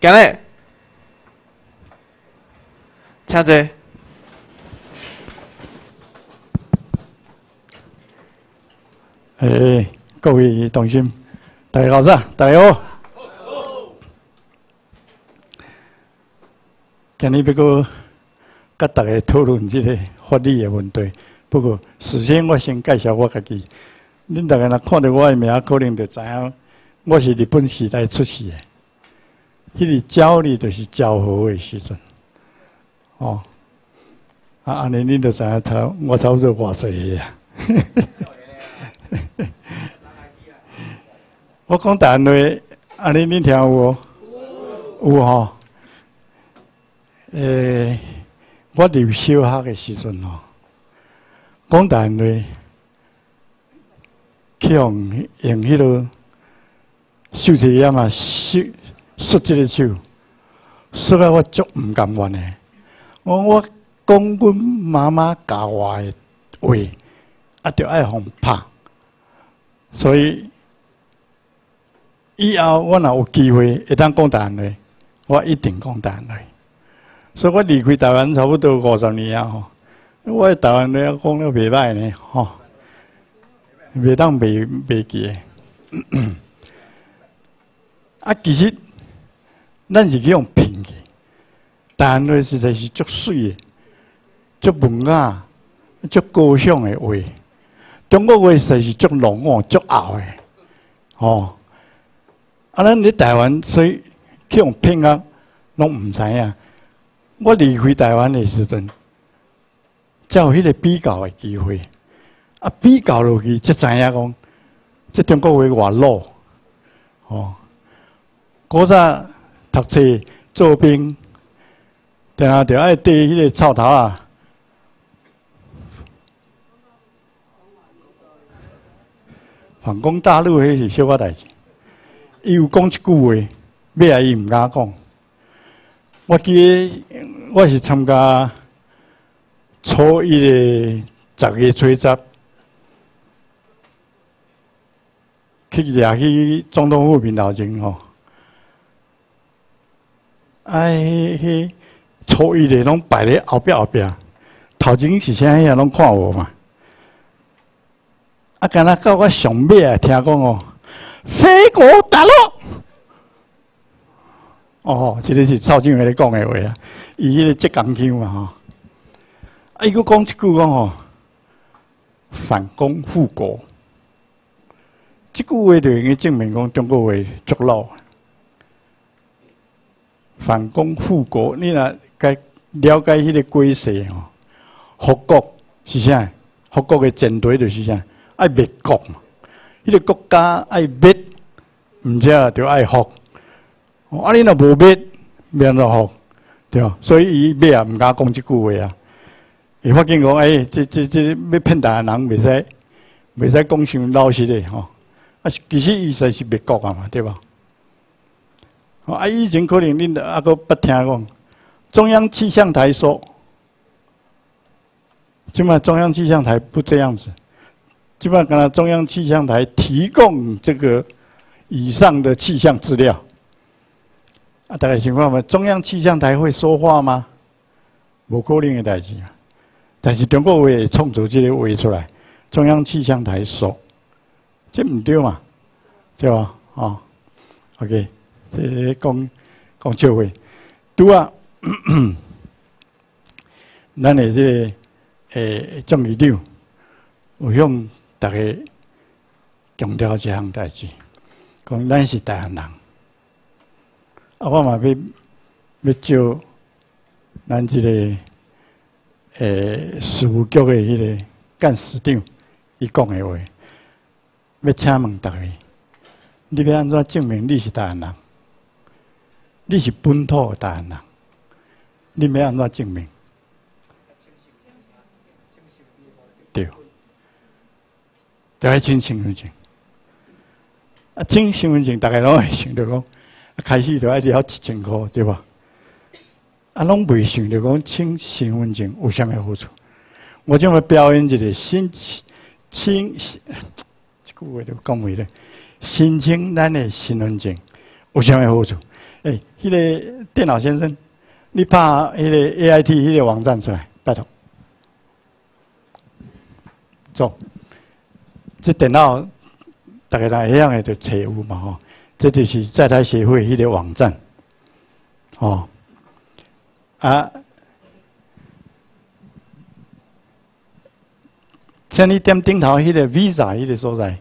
今日，请坐。 各位同心，大家好噻，大家好。今日要个甲大家讨论这个法律的问题。不过，事先我先介绍我家己。恁大家若看到我的名，可能就知影我是日本时代出世的。迄个昭呢，就是昭和的时阵。哦，安尼恁就知影我差不多偌岁啊。我讲台湾话，安尼恁听有无？有吼。我入小学的时阵吼，讲台湾话，去用迄落手提烟啊，摔即个手，摔到我足毋甘愿的。我讲阮妈妈教我的话，着爱互拍，所以以后我若有机会会当讲台湾话，我一定讲台湾话。所以我离开台湾差不多50年啊吼，我的台湾话讲了袂歹呢吼，袂当袂记的。其实咱是去用拼去，台湾话实在是足水的、足文雅、足高尚的话。中国话实在是足浓哦、足拗的，吼。咱伫台湾，所以去用拼啊，拢毋知影。我离开台湾的时阵，才有迄个比较的机会。比较落去，才知影讲，这中国话偌老。哦，古早读册做兵，定下着爱缀迄个草头啊。反攻大陆，迄是小可代志。伊有讲一句话，尾仔伊毋敢讲。我记得我是参加初一的10月初10，去掠去总统府面头前吼。迄初一的拢摆咧后壁，头前是啥样拢看无嘛。敢若到我上尾啊，听讲哦，飞国大陆。哦，这个是邵庆伟咧讲的话啊，伊迄个浙江腔嘛吼。伊佫讲一句讲吼，反攻复国。这句话就应该证明讲中国话足老。反攻复国，你若该了解迄个规势吼，复国是啥？复国的前提就是啥？爱灭国嘛。迄个国家爱灭，毋则就爱复。你若无灭，免落复，对吧？所以伊灭也毋敢讲即句话啊。伊发现讲，这要骗台湾人，袂使讲伤老实的吼。其实伊实在是灭国啊嘛，对吧？以前可能恁佫捌听讲，中央气象台说，即摆中央气象台不这样子，即摆敢若中央气象台提供这个以上的气象资料。大家想看嘛？中央气象台会说话吗？无可能的代志啊！但是中国话会创造这个话出来，中央气象台说，这毋对嘛？对吧？OK， 这讲笑话，拄啊，咱的这个众议长有向大家强调这项代志，讲咱是台湾人。我嘛要照咱这个事务局的迄个干事长伊讲的话，要请问大家，你要安怎证明你是台湾人？你是本土的台湾人？你要安怎证明？对，就爱请身份证。请身份证，大家拢会想到讲。开始就爱了1000块，对吧？拢未想着讲请身份证有啥物好处。我将要表演一个这句话就讲袂了。申请咱的身份证有啥物好处？迄个电脑先生，你拍迄个 AIT 迄个网站出来，拜托。做，这电脑大家来一样的就找有嘛吼，这就是在台协会迄个网站，哦，啊，请你点顶头迄个 Visa 迄个所在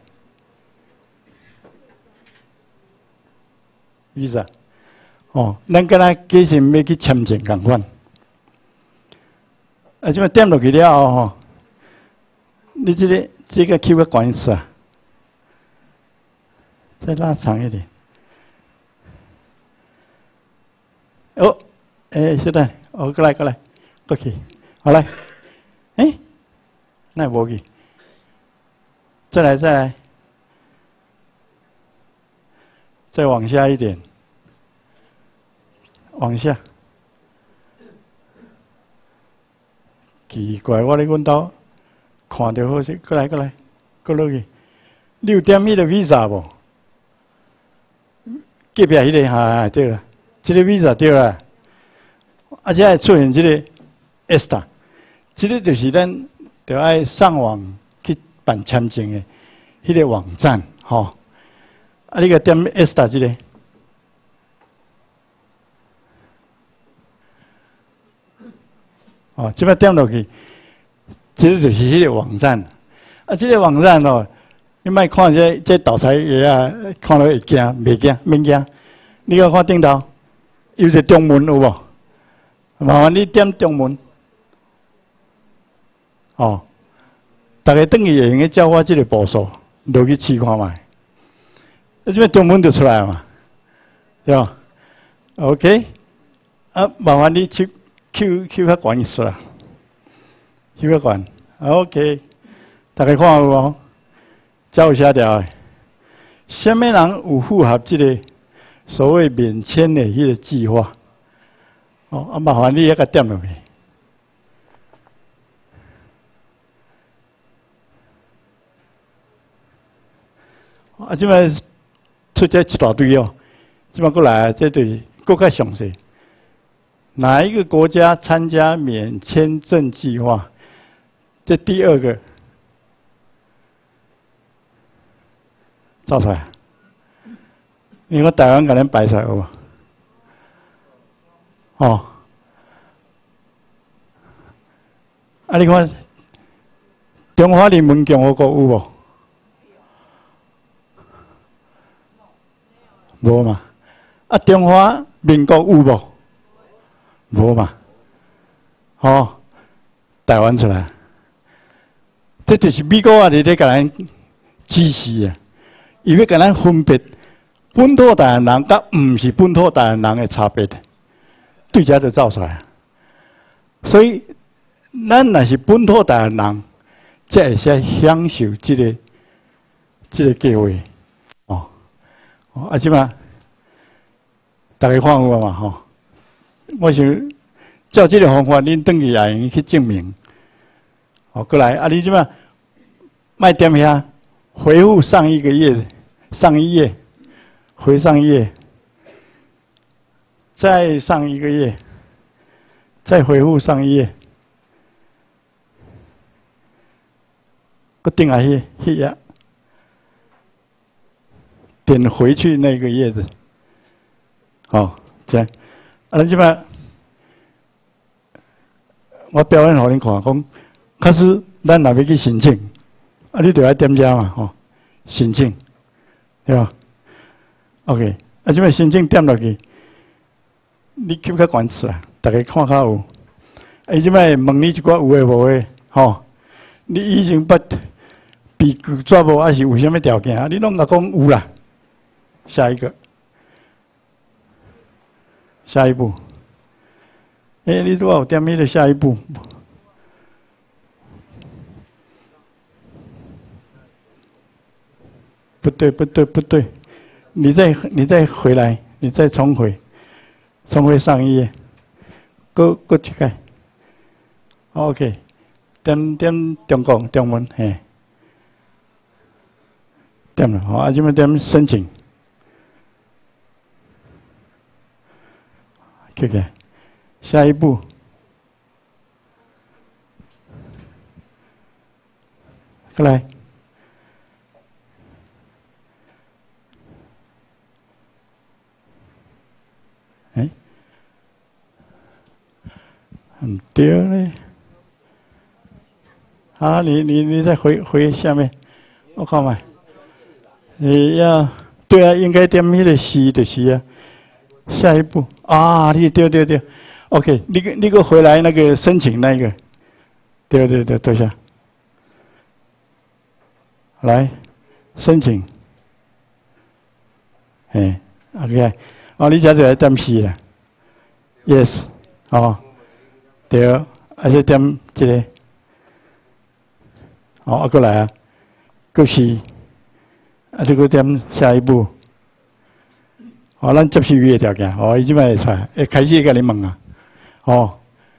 ，Visa， 哦，咱敢若计先要去签证共款，啊，即摆点落去了后吼。你这个 Q 个关系啊，再拉长一点。哦，现在，过来，过去，好来，那无去，再来，再往下一点，往下。奇怪，我咧阮兜。看到好势，过来，过落去。你有点迄个 Visa 无？隔壁迄个对啦，这个 Visa 对啦。而且还出现这个 ESTA， 这个就是咱就爱上网去办签证的迄个网站，吼。啊，你个点 ESTA 这个，哦，这边点落去。这个就是迄个网站，啊，这个网站哦，你莫看这导财爷啊，看了会惊，袂惊，免惊。你个看顶头，有一个中文有无？麻烦你点中文。哦，大家等于会用个照我这个步数落去试看卖，这边中文就出来嘛，对吧 ？OK， 啊，麻烦你去 Q 较悬一丝啦。几个管 ，OK， 大家看有无？这有写条的，什么人有符合这个所谓免签的迄个计划？哦，啊，麻烦你一个点落去。啊，即摆出这一大堆哦，即摆过来，这就是更较详细。哪一个国家参加免签证计划？这第二个照出来，你看台湾可能摆出来有无？哦，啊，你看中华人民共和国有无？无嘛？啊，中华民国有无？无嘛？哦，台湾出来。这就是美国啊！伫咧甲咱指示啊，伊要甲咱分别本土台湾人甲毋是本土台湾人的差别，对遮就照出来。所以，咱若是本土台湾人，才会使享受这个计划哦。啊，即嘛，大家看有嘛吼？我想照这个方法，恁转去也用去证明。哦，过来啊！你即嘛，卖点遐，回复上一个页，上一页，回上一页，再上一个页，再回复上一页，搁定下去迄页，点回去那个页子，好，这样，啊，即嘛，我表演互恁看，讲。可是，咱若要去申请，啊，你就要点遮嘛，吼，申请，对吧 ？OK， 啊，即摆申请点落去，你翕较悬次啦，大家看较有。伊即摆问你一寡有诶无诶，吼，你以前捌被拒绝无？还是有啥物条件？你拢甲讲有啦。下一个，下一步。你拄有点迄个下一步？不对，你再回来，你再重回上一页，过去看 ，OK， 点中国中文，嘿，点了，好，啊，这边点申请， 这个下一步，过来。哎，很对嘞。好，你再回下面，我看看。你要对啊，应该点那个是就是啊。下一步啊，你对 ，OK， 你给我回来那个申请那个，对下，来申请，哎 ，OK， 哦，你这就来点四啦 ，Yes， 哦，对，还是点这个，好，过来啊，过是，啊，这个点下一步。哦，咱接受伊个条件，哦，伊即摆会出来，会开始甲你问啊，哦，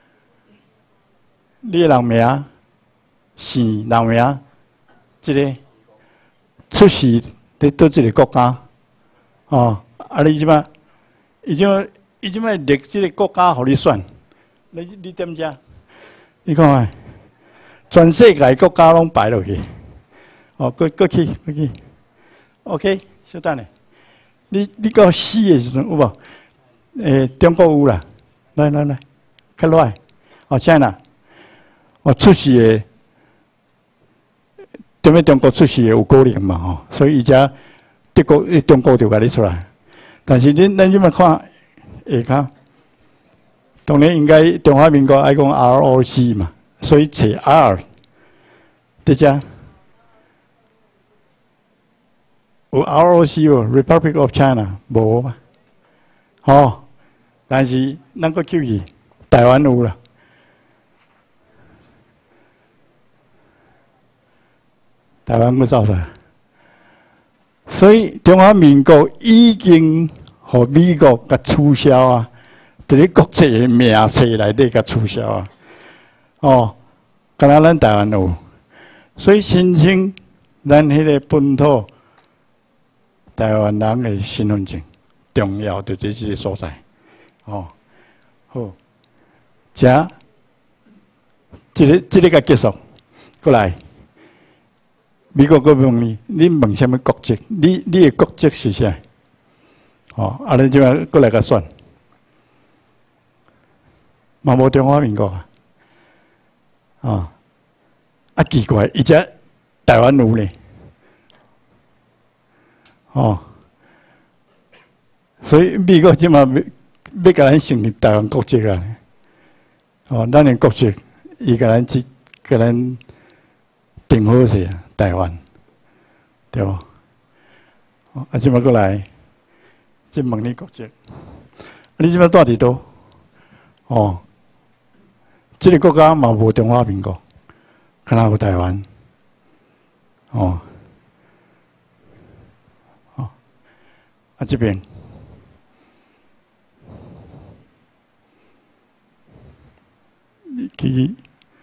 你的人名、姓、人名，即个出世伫倒一个国家，哦，啊，你即摆，伊即摆列即个国家互你选，你点遮？你看下，全世界国家拢排落去，哦，过去，OK， 稍等咧。你到死的时阵有无？中国有啦，来，较落来，哦，现在啦，哦，出世的，踮咧中国出世的有可能嘛？吼，所以伊遮中国就甲你出来。但是咱即摆看下骹，当然应该中华民国爱讲 ROC 嘛，所以找 R， 伫遮。有 ROC 无 ？Republic of China 无嘛？哦，但是咱个救伊，台湾有啦。台湾要走出来，所以中华民国已经和美国甲取消啊，伫咧国际的名册内底甲取消啊。哦，敢若咱台湾有，所以申请咱迄个本土。台湾人的身份证重要就在这个所在，哦，好，这个甲结束，过来，美国个问你问什么国籍？你的国籍是啥？哦，啊，你即摆过来甲选，嘛无中华民国啊，啊奇怪，伊只台湾有呢。哦，所以美国即马要甲咱承认台湾国籍啊！哦，咱的国籍，伊甲咱定好势啊，台湾，对无？哦，啊，即马过来，即问你国籍，你即马住伫倒？哦，即个国家嘛无中华民国，敢若有台湾，哦。啊，这边，你去，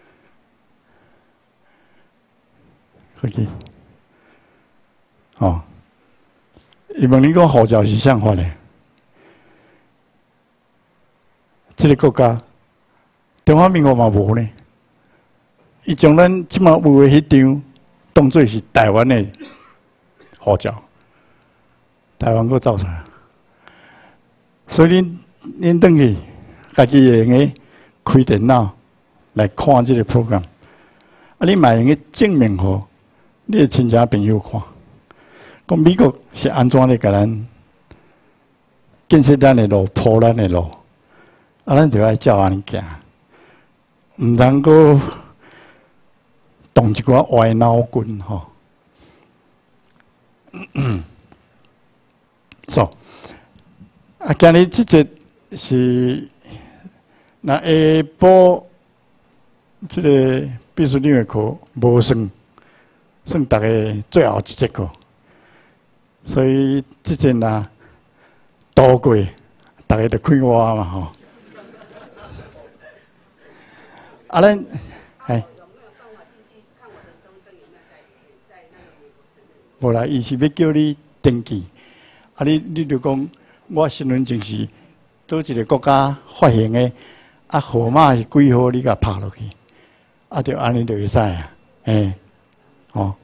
哦，伊问你讲护照是啥发的？这个国家，中华民国嘛无呢。伊将咱即马有的迄张当做是台湾的护照。台湾佫走出来，所以恁转去，家己会用个开电脑来看这个 program， 啊，你嘛用个证明互你的亲戚朋友看，讲美国是安怎咧甲咱建设咱的路、铺咱的路，啊，咱就爱照安尼行，毋通佫动一寡歪脑筋吼。so， 啊，今日这节是那下晡这个秘书长的课无算大家最后一节课，所以这节呐度过，大家就开我嘛吼。啊，咱哎，无啦，伊是要叫你登记。啊！你就讲，我身份证是倒一个国家发行的，啊号码是几号，你甲拍落去，啊就安尼就会使啊，哦，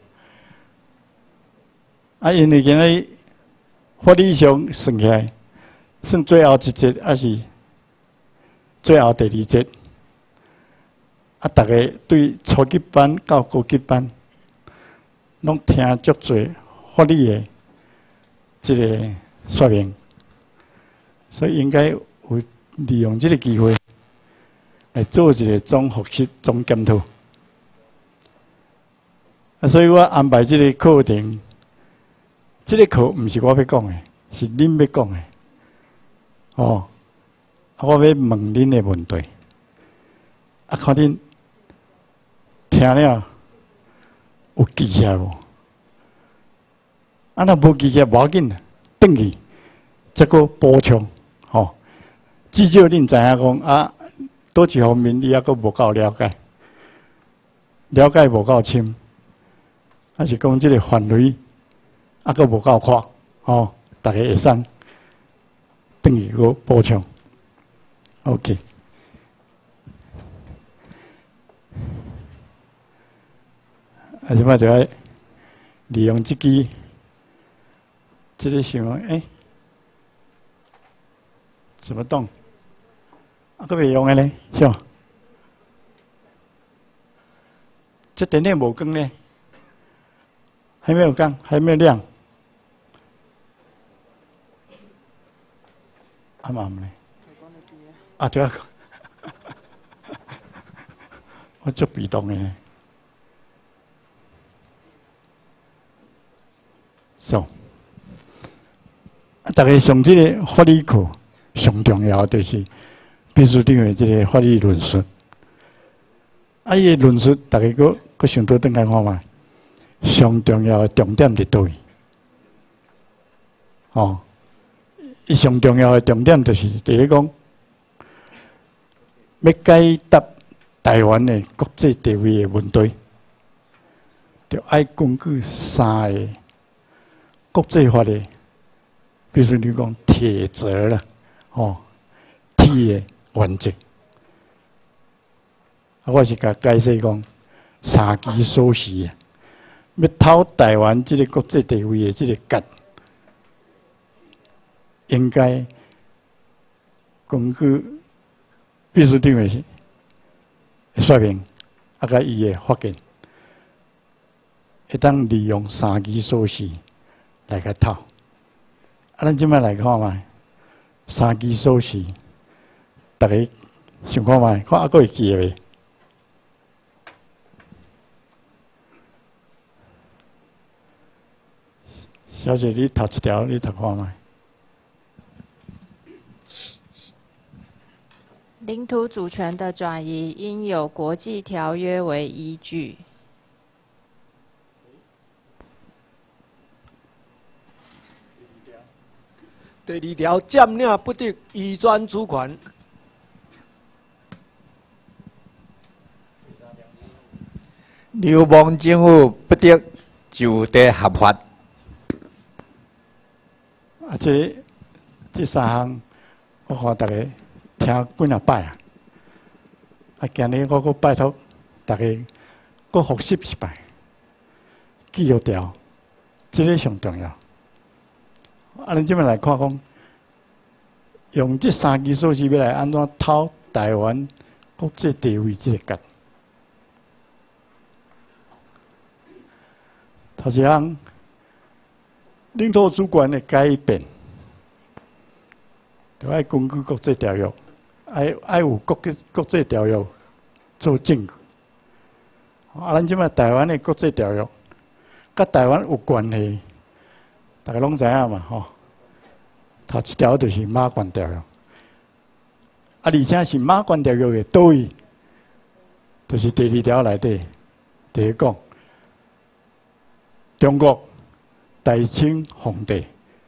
啊因为今仔法理上算起来，算最后一节还是最后第二节，啊大家对初级班到高级班，拢听足侪法理的这个说明。 所以应该有利用这个机会来做一个总复习、总检讨。所以我安排这个课程，这个课不是我要讲的，是恁要讲的。哦，我要问恁的问题，看恁听了有记起来无？若无记起来，无要紧，转去再个补充。 哦，至少恁知影讲啊，倒一方面你还阁无够了解，了解无够深，还是讲即个范围还阁无够宽，哦，大家会使等于个补充。OK， 啊，即摆就要利用即支，即个想怎么动？啊，个袂用的呢？是吧？这电线无光呢，还没有光，还没有亮。啊嘛呢？啊对啊，我做被动的呢。So， 大家上这个法理课。 上重要就是必须定为这个法律论述。啊，伊个论述，大家佫想倒转来看嘛，上重要的重点伫倒位？哦，伊上重要的重点就是第一讲，要解答台湾的国际地位的问题，就爱根据三个国际法的，比如你讲铁则啦。 哦，铁的原则，我是甲解释讲三基所示，要讨台湾这个国际地位的这个角，应该根据必须定位说明，甲伊的发言，会当利用三基所示来甲讨。咱即摆来看卖。 三基所示，大家想看卖，看还佫会记袂？小姐，你读一条，你读看卖。 领土主权的转移应有国际条约为依据。 第二条，占领不得移转主权。 流氓政府不得就地合法。 啊，这三项，我看大家听几啊摆啊。啊，今日我阁拜托大家，阁复习一摆，记好条，这个上重要。 啊，咱即摆来看讲，用这三支措施要来安怎讨台湾国际地位这个角。头一项，领土主权的改变，就要根据国际条约，爱有国际条约做证据。啊，咱即摆台湾的国际条约，甲台湾有关系。 大家拢知影嘛，吼。头一条就是马关条约，啊，而且是马关条约的倒位，就是第二条内底，第一讲，中国大清皇帝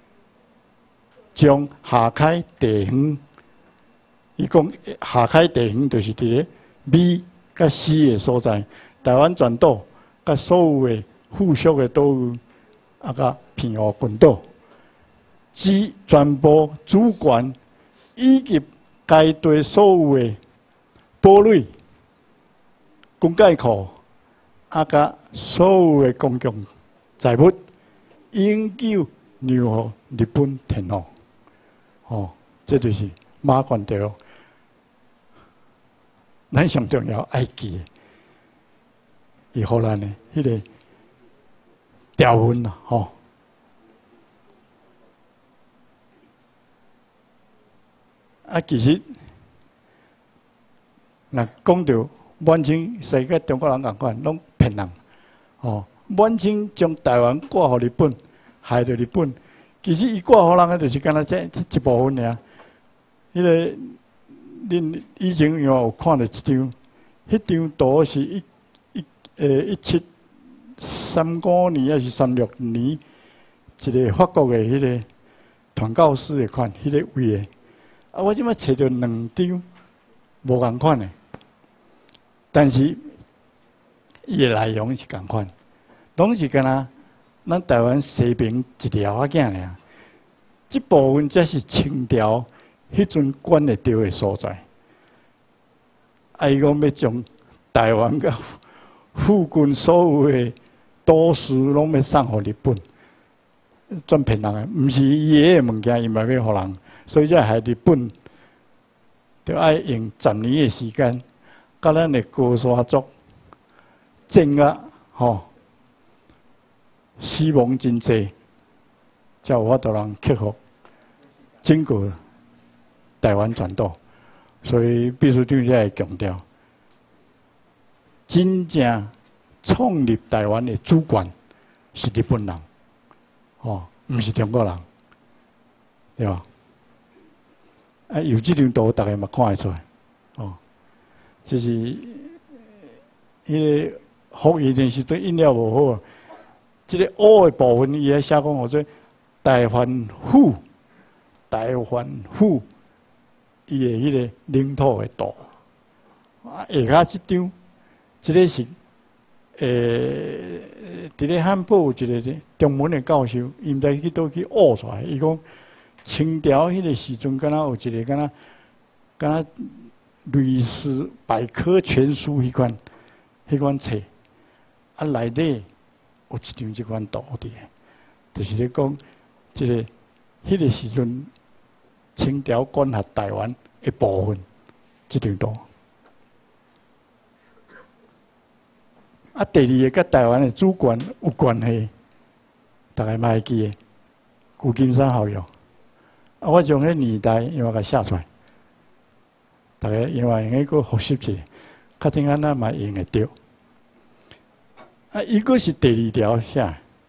将下开地方，伊讲下开地方就是伫咧美甲西的所在，台湾全岛甲所有的附属的岛屿，啊，甲澎湖群岛，之全部主权以及该地所有的堡垒、军械库，甲所有的公共财物，永久让予日本天皇。这就是马关条，咱上重要爱记的，伊互咱的迄个条文啦，其实，若讲到满清世界中国人共款，拢骗人。满清将台湾挂互日本，害着日本。其实伊挂互人就是敢若这一部分尔。迄个，恁以前有看到一张，迄张图是1735年还是36年，一个法国的迄个传教士的款，迄个位的。我即摆找着2张无共款的，但是伊的内容是共款，拢是敢若咱台湾西平一条仔囝尔。即部分才是清朝迄阵管会着的所在。伊讲要将台湾甲附近所有的都市拢要送互日本，专骗人的，毋是伊个物件，伊嘛要互人。所以才害日本，就爱用10年的时间，甲咱的高山族战啊，死亡真济，才有法度人克服整个台湾全岛。所以秘书长才会强调，真正创立台湾的主管是日本人，毋是中国人，对吧？有这张图，大家嘛看会出来，就是迄个福音的时阵印了无好，这个乌的部分，伊还写讲我说台湾府，伊的迄个领土的图。下骹这张，这个是伫咧汉堡有一个中文的教授，伊毋知去倒去悟出来，伊讲。清朝迄个时阵，敢若有一个敢若类似百科全书迄款册，内底有一张即款图伫，就是咧讲即个迄个时阵清朝管辖台湾的部分，即张图。第二个甲台湾的主权有关系，大家嘛会记的，旧金山条约。我将迄年代因为甲写出来，大家因为用个复习一下，较阵安那嘛用会着。伊个是第2条写，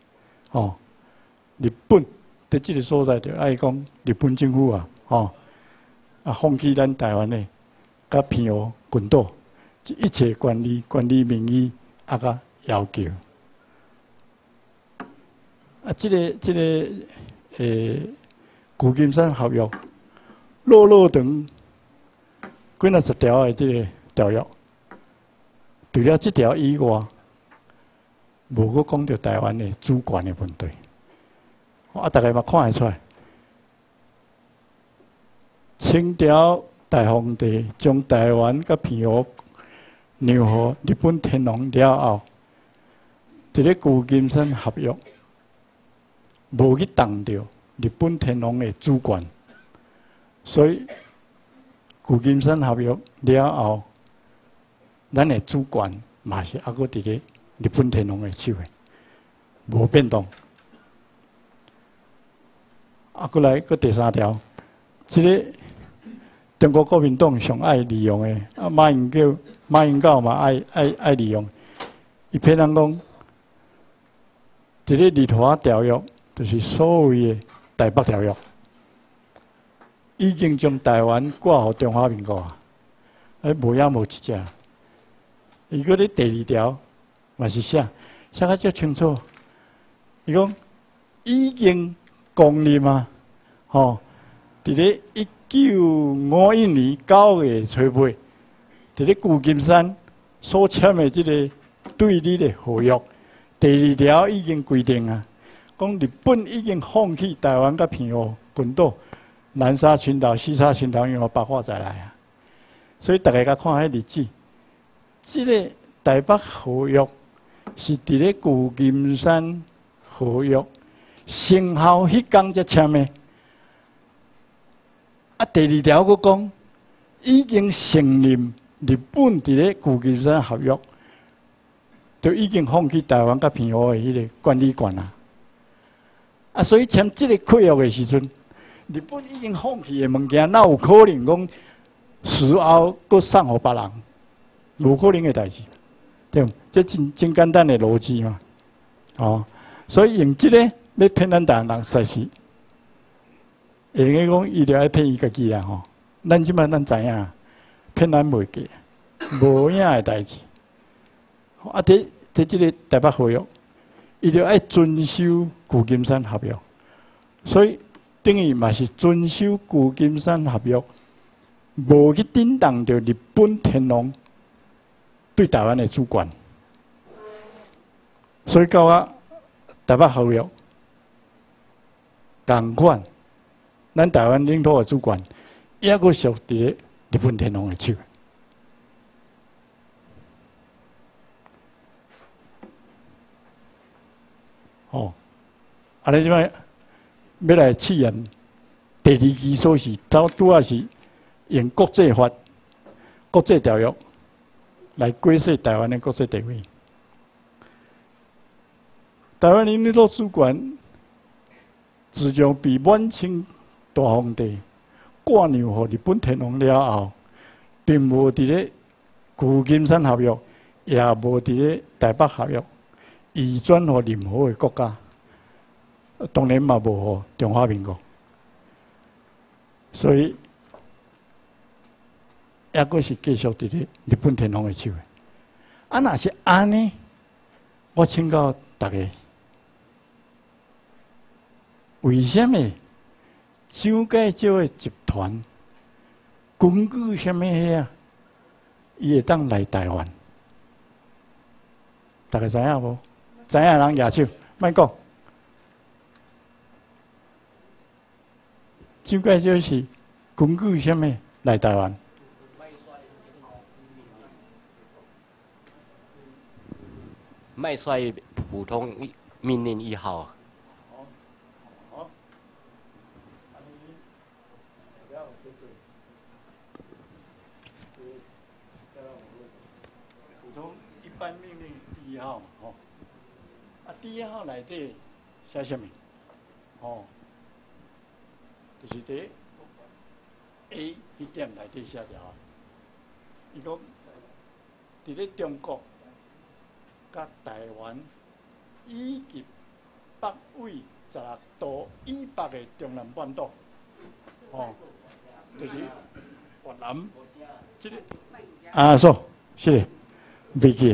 日本伫即个所在着爱讲日本政府放弃咱台湾的甲偏欧群岛，一切管理民意甲要求。即个旧金山合约，长几若10条的即个条约，除了这条以外，无搁讲到台湾的主权的问题。大家嘛看会出来，清朝大皇帝将台湾甲偏欧让予日本天皇了后，这个旧金山合约无去动到日本天皇的主权，所以旧金山合约了后，咱的主权嘛是还阁伫咧日本天皇的手的，无变动。过来第3条，这个中国国民党上爱利用的，马英九嘛爱利用，伊骗人讲，这个立法条约就是所谓的台北条约，已经将台湾挂互中华民国啊！无影无一只。伊个咧第2条嘛是写较足清楚。伊讲已经公认啊，伫咧1951年9月初8，伫咧旧金山所签的即个对立的合约，第2条已经规定啊。讲日本已经放弃台湾甲偏欧群岛， 南沙群岛、西沙群岛因为爆发再来啊，所以大家甲看迄日子，即个台北合约是伫咧旧金山合约生效迄天才签的。啊，第二条佫讲，已经承认日本伫咧旧金山合约，就已经放弃台湾甲澎湖的迄个管理权啊。啊，所以签即个契约的时阵，日本已经放弃的物件，哪有可能讲事后佫送互别人？无可能的代志，对不？这真简单的逻辑嘛。哦，所以用即个要骗咱台湾人，实是，会用讲伊着爱骗伊家己啊吼。咱即摆咱知影，骗咱袂过，无影的代志。啊，即个台北合约。伊就爱遵守旧金山合约，所以等于嘛是遵守旧金山合约，无去震动着日本天皇对台湾的主权。所以到啊台北合约同款，咱台湾领土的主权也阁属伫日本天皇的手。哦，啊！你即摆要来试验第二期措施，拄啊是用国际法、国际条约来规设台湾的国际地位。台湾领土主权自从被满清大皇帝挂让予日本天皇了后，并无伫咧旧金山合约，也无伫咧台北合约。移转予任何的国家，当然嘛无予中华民国，所以也阁是继续伫咧日本天皇的手。啊，若是安尼，我请教大家，为什么蒋介石的集团根据什么啊？伊会当来台湾？大家知影无？知影人举手，莫讲。蒋介石是根据什么来台湾？ 麦帅普通命令1号。 普通一般命令1号，吼。第1号内底写什么？哦，就是伫 A 迄点内底写着啊。伊讲，伫咧中国、甲台湾以及北纬16度以北的中南半岛，哦，就是越南，这个啊，说是的，袂记。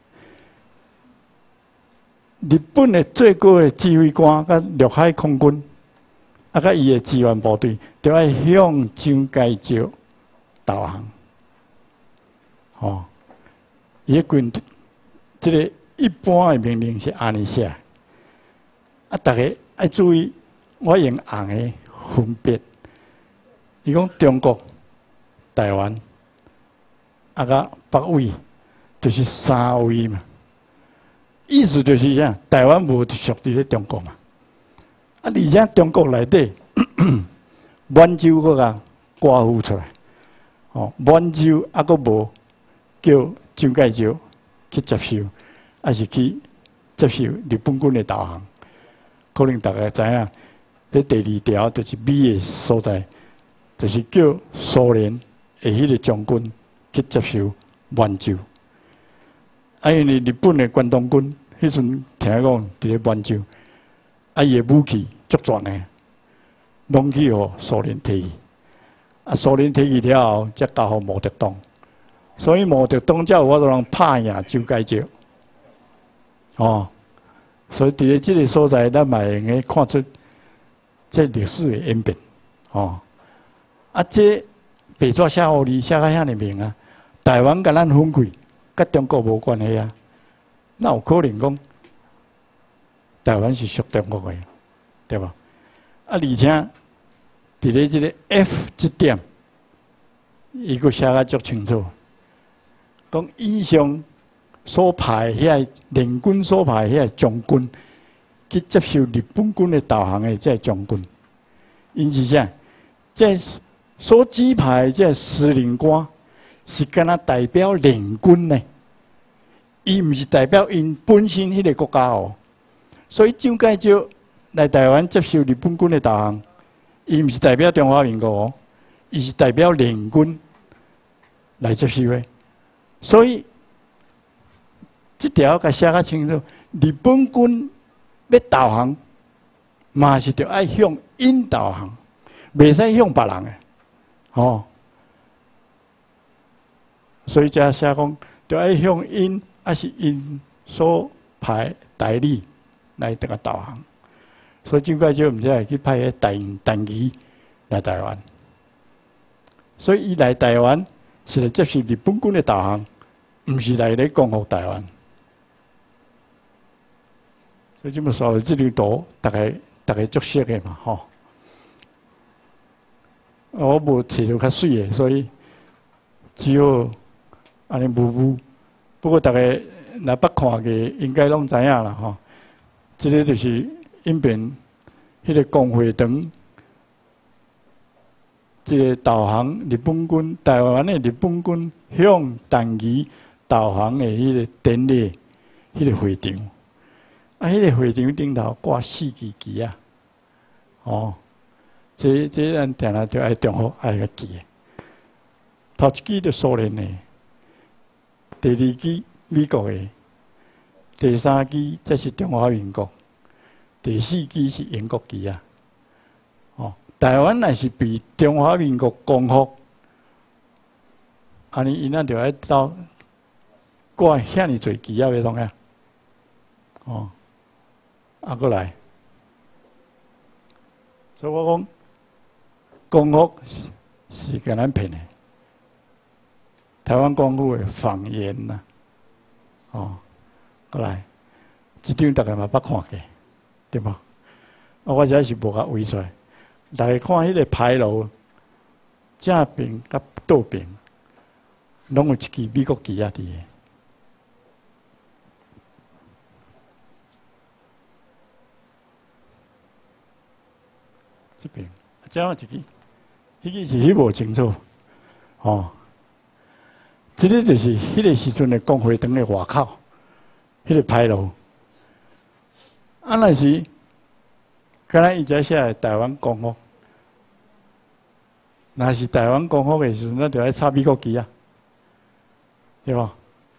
日本的最高的指挥官、甲陆海空军，啊，甲伊的支援部队，都要向蒋介石投降。哦，伊个军，这个一般的命令是安尼写。啊，大家要注意，我用红的分别。伊讲中国、台湾，啊，甲北纬，就是3位嘛。意思就是啥？台湾无属伫咧中国嘛，啊，而且中国内底满洲搁甲刮付出来，哦，满洲啊搁无叫蒋介石去接受，还是去接受日本军的投降？可能大家知影，咧第2条就是美的所在，就是叫苏联的迄个将军去接受满洲。啊，因为日本的关东军迄阵听讲伫咧满洲，啊，伊的武器足全的，拢去互苏联摕去。啊，苏联摕去了后，才交互毛泽东。所以毛泽东才有法度通拍赢蒋介石。哦，所以伫咧即个所在，咱嘛会用看出这历史的演变。哦，啊，这白纸写互你，写到遐尼明啊！台湾甲咱分开。甲中国无关系啊，那有可能讲台湾是属中国的，对吧？啊，而且伫咧即个 F 这点，伊个写得足清楚，讲以上所派遐联军所派遐将军去接受日本军的导航的这将军，因是啥？这所指派这司令官是敢若代表联军呢，伊毋是代表因本身迄个国家哦。所以蒋介石来台湾接受日本军的导航，伊毋是代表中华民国哦，伊是代表联军来接受的。所以这条甲写较清楚，日本军要导航，嘛是着爱向因导航，袂使向别人的。哦，所以才写讲，着爱向因，还是因所派代理来这个导航。所以蒋介石毋知会去派个陈仪来台湾，所以伊来台湾是来接受日本军的导航，毋是来咧光复台湾。所以这么说，这张图大概足熟的嘛，吼。我无找到较水的，所以只好安尼模糊。不过大家若捌看嘅，应该拢知影啦，吼。这个就是影片，迄个光辉堂，这个导航日本军台湾的日本军向陈仪导航的迄个典礼，迄个会场。啊，迄个会场顶头挂4支旗啊，哦。这咱定定就爱中国爱个记的，头一支就苏联的，第二支美国的，第三支则是中华民国，第四支是英国旗啊。哦，台湾若是被中华民国光复，安尼因仔就爱走挂遐尼侪旗啊，要创啊。哦，啊，过来，所以我讲。光复是甲咱骗的，台湾光复的谎言呐，哦，过来，这张大家嘛捌看过，对吧？啊，我这是无甲画出来，大家看迄个牌楼，正边甲倒边，拢有一支美国旗啊伫个。这边，这有一支。迄个是迄无清楚，哦，这个就是迄个时阵的光辉堂的外口，迄个牌楼。啊，若是，敢若伊才写的台湾光复，若是台湾光复的时阵，咱就爱插美国旗啊，对吧？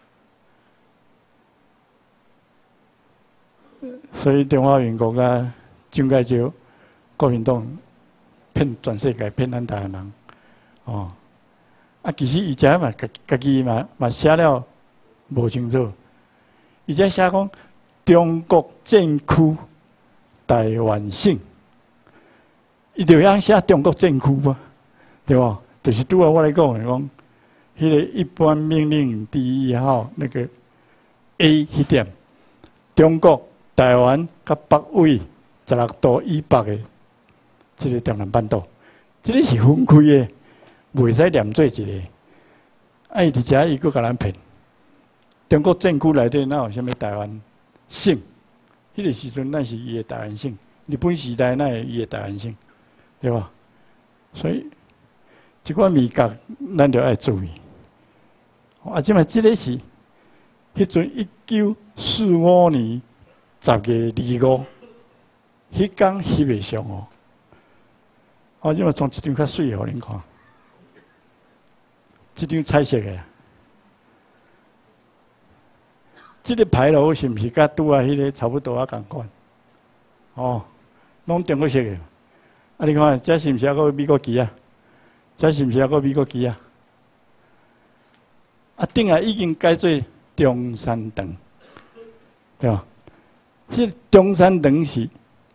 所以中华民国啊，蒋介石、国民党。骗全世界，骗咱台湾人，哦，啊，其实伊遮嘛，家己嘛写了无清楚，伊遮写讲中国政区台湾省，伊就样写中国政区嘛，对吧？就是拄啊，我来讲的讲，迄个一般命令第1号那个 A 迄点，中国台湾甲北纬16度以北的。这个中南半岛，这个是分开的，袂使连做一个。哎，而且伊佫甲咱骗，中国政区内底哪有啥物台湾省？迄个时阵，咱是伊的台湾省；日本时代，那是伊的台湾省，对吧？所以，即款味觉，咱就爱注意。啊，即嘛，即个是迄阵1945年10月25，迄天翕的相哦。我即马装一张较水的，互恁看。这张彩色的，这个牌楼是毋是甲拄啊迄个差不多啊共款？哦，拢中国色的。啊，你看，这是毋是还佫美国旗啊？这是毋是还佫美国旗啊？啊，顶下已经改做中山堂，对吧？这中山堂是。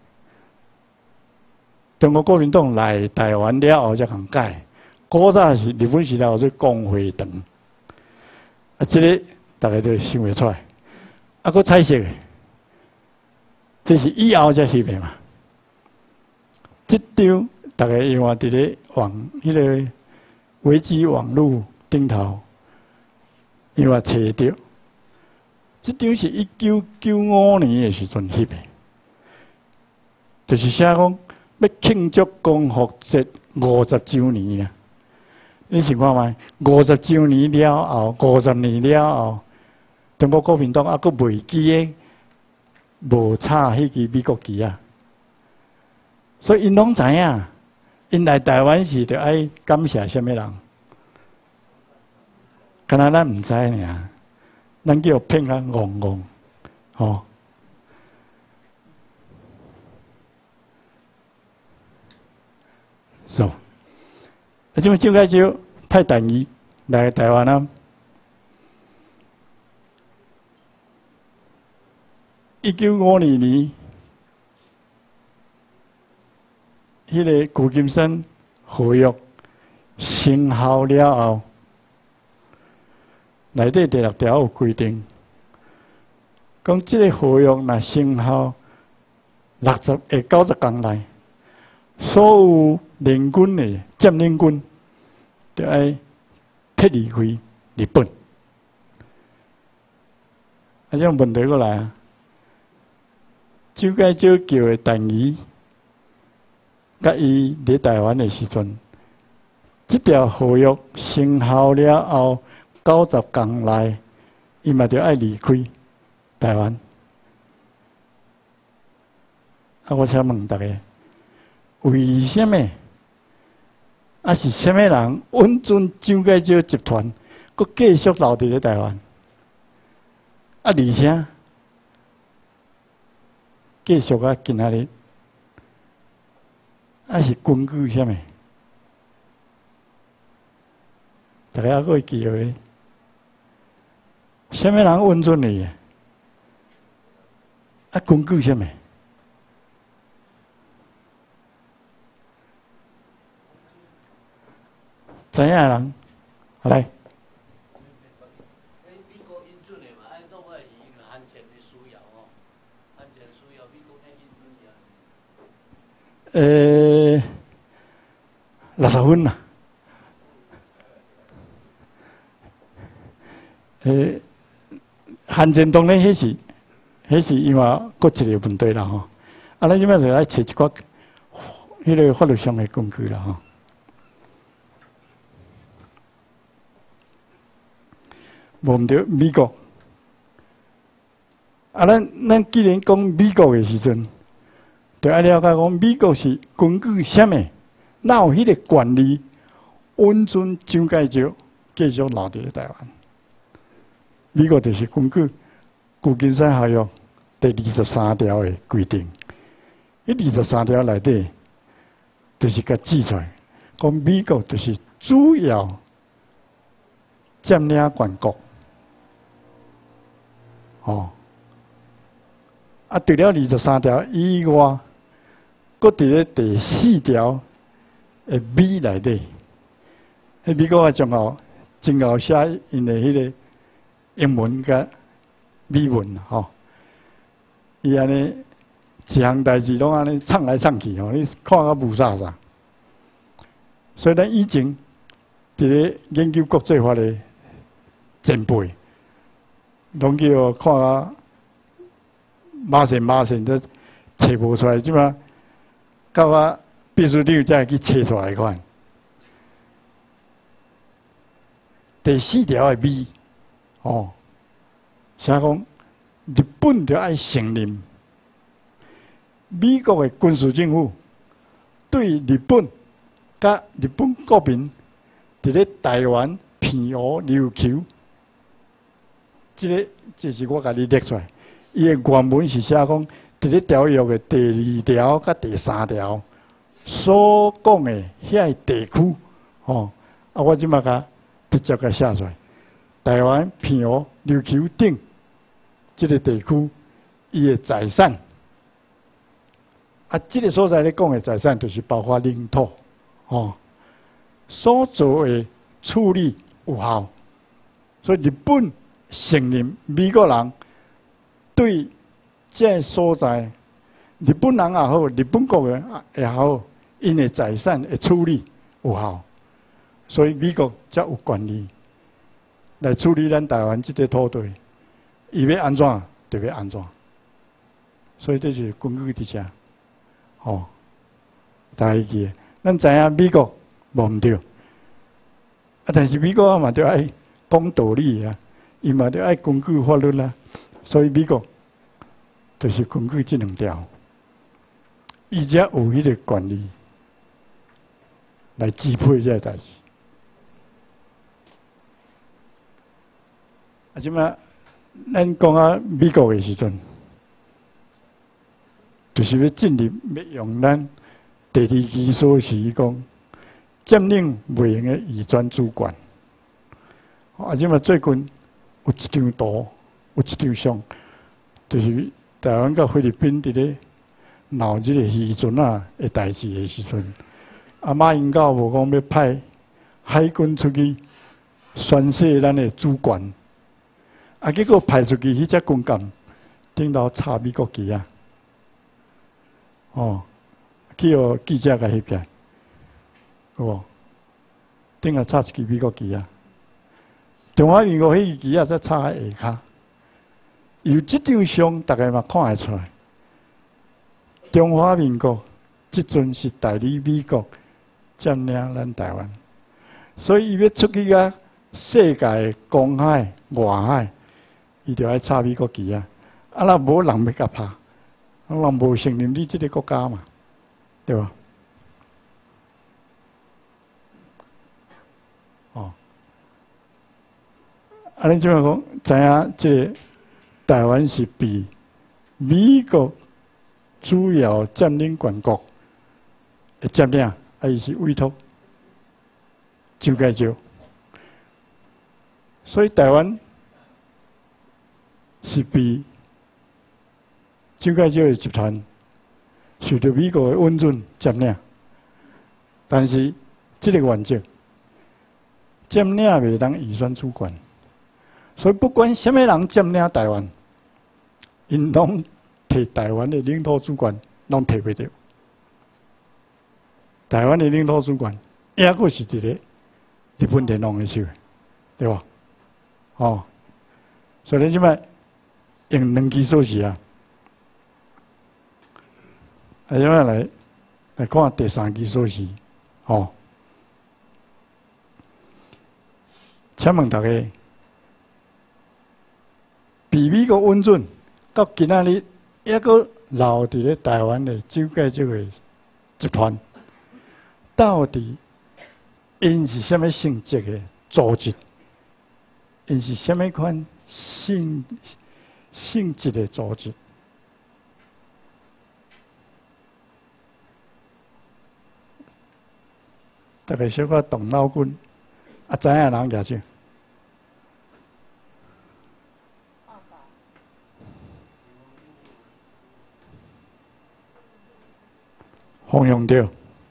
中国国民党来台湾了后才共改，古早是日本时代叫做光辉堂，啊，这个大家都想袂出来，啊，佫彩色的，这是以后才翕的嘛。这张大家因为伫咧迄个维基网络顶头，因为找到，这张是1995年的时阵翕的，就是写讲要庆祝光复节50周年啊！你想看觅？50周年了后，50年了后，中国国民党还佫袂记诶，无插迄支美国旗啊！所以因拢知影，因来台湾是着爱感谢什么人？敢若咱毋知尔，咱叫骗啊戆戆，吼。是，啊，即么蒋介石派陈仪来台湾啊？1952年，迄个旧金山合约生效了后，内底第6条有规定，讲即个合约若生效90天内，所有联军的占领军，就爱撤离开日本。啊，种问题过来啊！蒋介石叫的陈仪，甲伊伫台湾的时阵，这条合约生效了后90天内，伊嘛就爱离开台湾。啊，我请问大家，为什么？啊，是什么人稳准蒋介石集团，佮继续留伫咧台湾？啊，而且继续啊，今仔日，啊是根据什么？大家还会记得？什么人稳准你？啊，根据什么？知影人，来。60分啦。韩战当然迄是因为搁一个问题啦吼。啊，咱即摆就来找一寡迄个法律上的根据啦吼。无毋对，美国啊，咱既然讲美国的时阵，就爱了解讲美国是根据什么？哪有迄个权利允准蒋介石继续留伫台湾？美国就是根据《旧金山条约》第23条的规定，迄23条内底就是甲指出来，讲美国就是主要占领权国。哦，啊，除了23条以外，搁伫咧第4条的 B 内底，迄美国真后写因的迄个英文甲美文吼，伊安尼一项代志拢安尼唱来唱去吼，你看甲无啥啥。所以咱以前伫咧研究国际法的前辈。拢叫看啊，马线都找无出来，即马到啊秘书长才会去找出来看。第4条的 B， 哦，写讲日本就爱承认美国的军事政府对日本甲日本国民伫咧台湾骗讹琉球。这是我甲你列出来，伊的原文是写讲，伫咧条约的第2条甲第3条所讲的遐地区，吼，啊，我即马甲直接甲写出来，台湾、澎湖、琉球等这个地区，伊的财产，啊，这个所在咧讲的财产，就是包括领土，吼，所做的处理有效，所以日本。承认美国人对这所在，日本人也好，日本国人也好， 因的财产的处理有效，所以美国才有权利来处理咱台湾这个土地，伊要安怎就要安怎。所以这是根据伫遮，吼，大家记，咱知影美国无毋对，但是美国嘛着爱讲道理啊，伊嘛着爱根据法律啦，所以美国就是根据这两条，伊才有迄个权利来支配这个代志。啊，即摆咱讲啊美国的时阵。就是要进入，要用咱第二期所示讲占领袂用的移转主权。啊，即嘛最近有一张图，有一张相，就是台湾甲菲律宾伫咧闹即个渔船啊的代志的时阵，啊马英九无讲要派海军出去宣示咱的主权，啊结果派出去迄只军舰顶头插美国旗啊！哦，去互记者甲翕起来，有无？顶下插一支美国旗啊！中华民国迄支旗啊，则插喺下骹。由即张相，大家嘛看会出来，中华民国即阵是代理美国占领咱台湾，所以伊要出去啊世界公海、外海，伊就爱插美国旗啊！啊，若无人要甲拍。人无承认你这个国家嘛，对吧？哦，啊，恁即摆讲，知影这台湾是被美国主要占领权国的占领，啊，伊是委托蒋介石，所以台湾是被蒋介石的集团受到美国的温润占领，但是这个原则，占领袂当移转主权，所以不管什么人占领台湾，因拢摕台湾的领土主权拢摕袂到。台湾的领土主权也阁是伫咧日本天皇的手，对吧？哦，所以即摆用两支锁匙啊。啊，怎样来看第三支锁匙？哦，请问大家，被美国温准到今仔日，还阁留伫咧台湾的蒋介石的集团，到底因是什么性质的组织？因是什么款性质的组织？大概小可动脑筋，啊，知影人举手。方向对。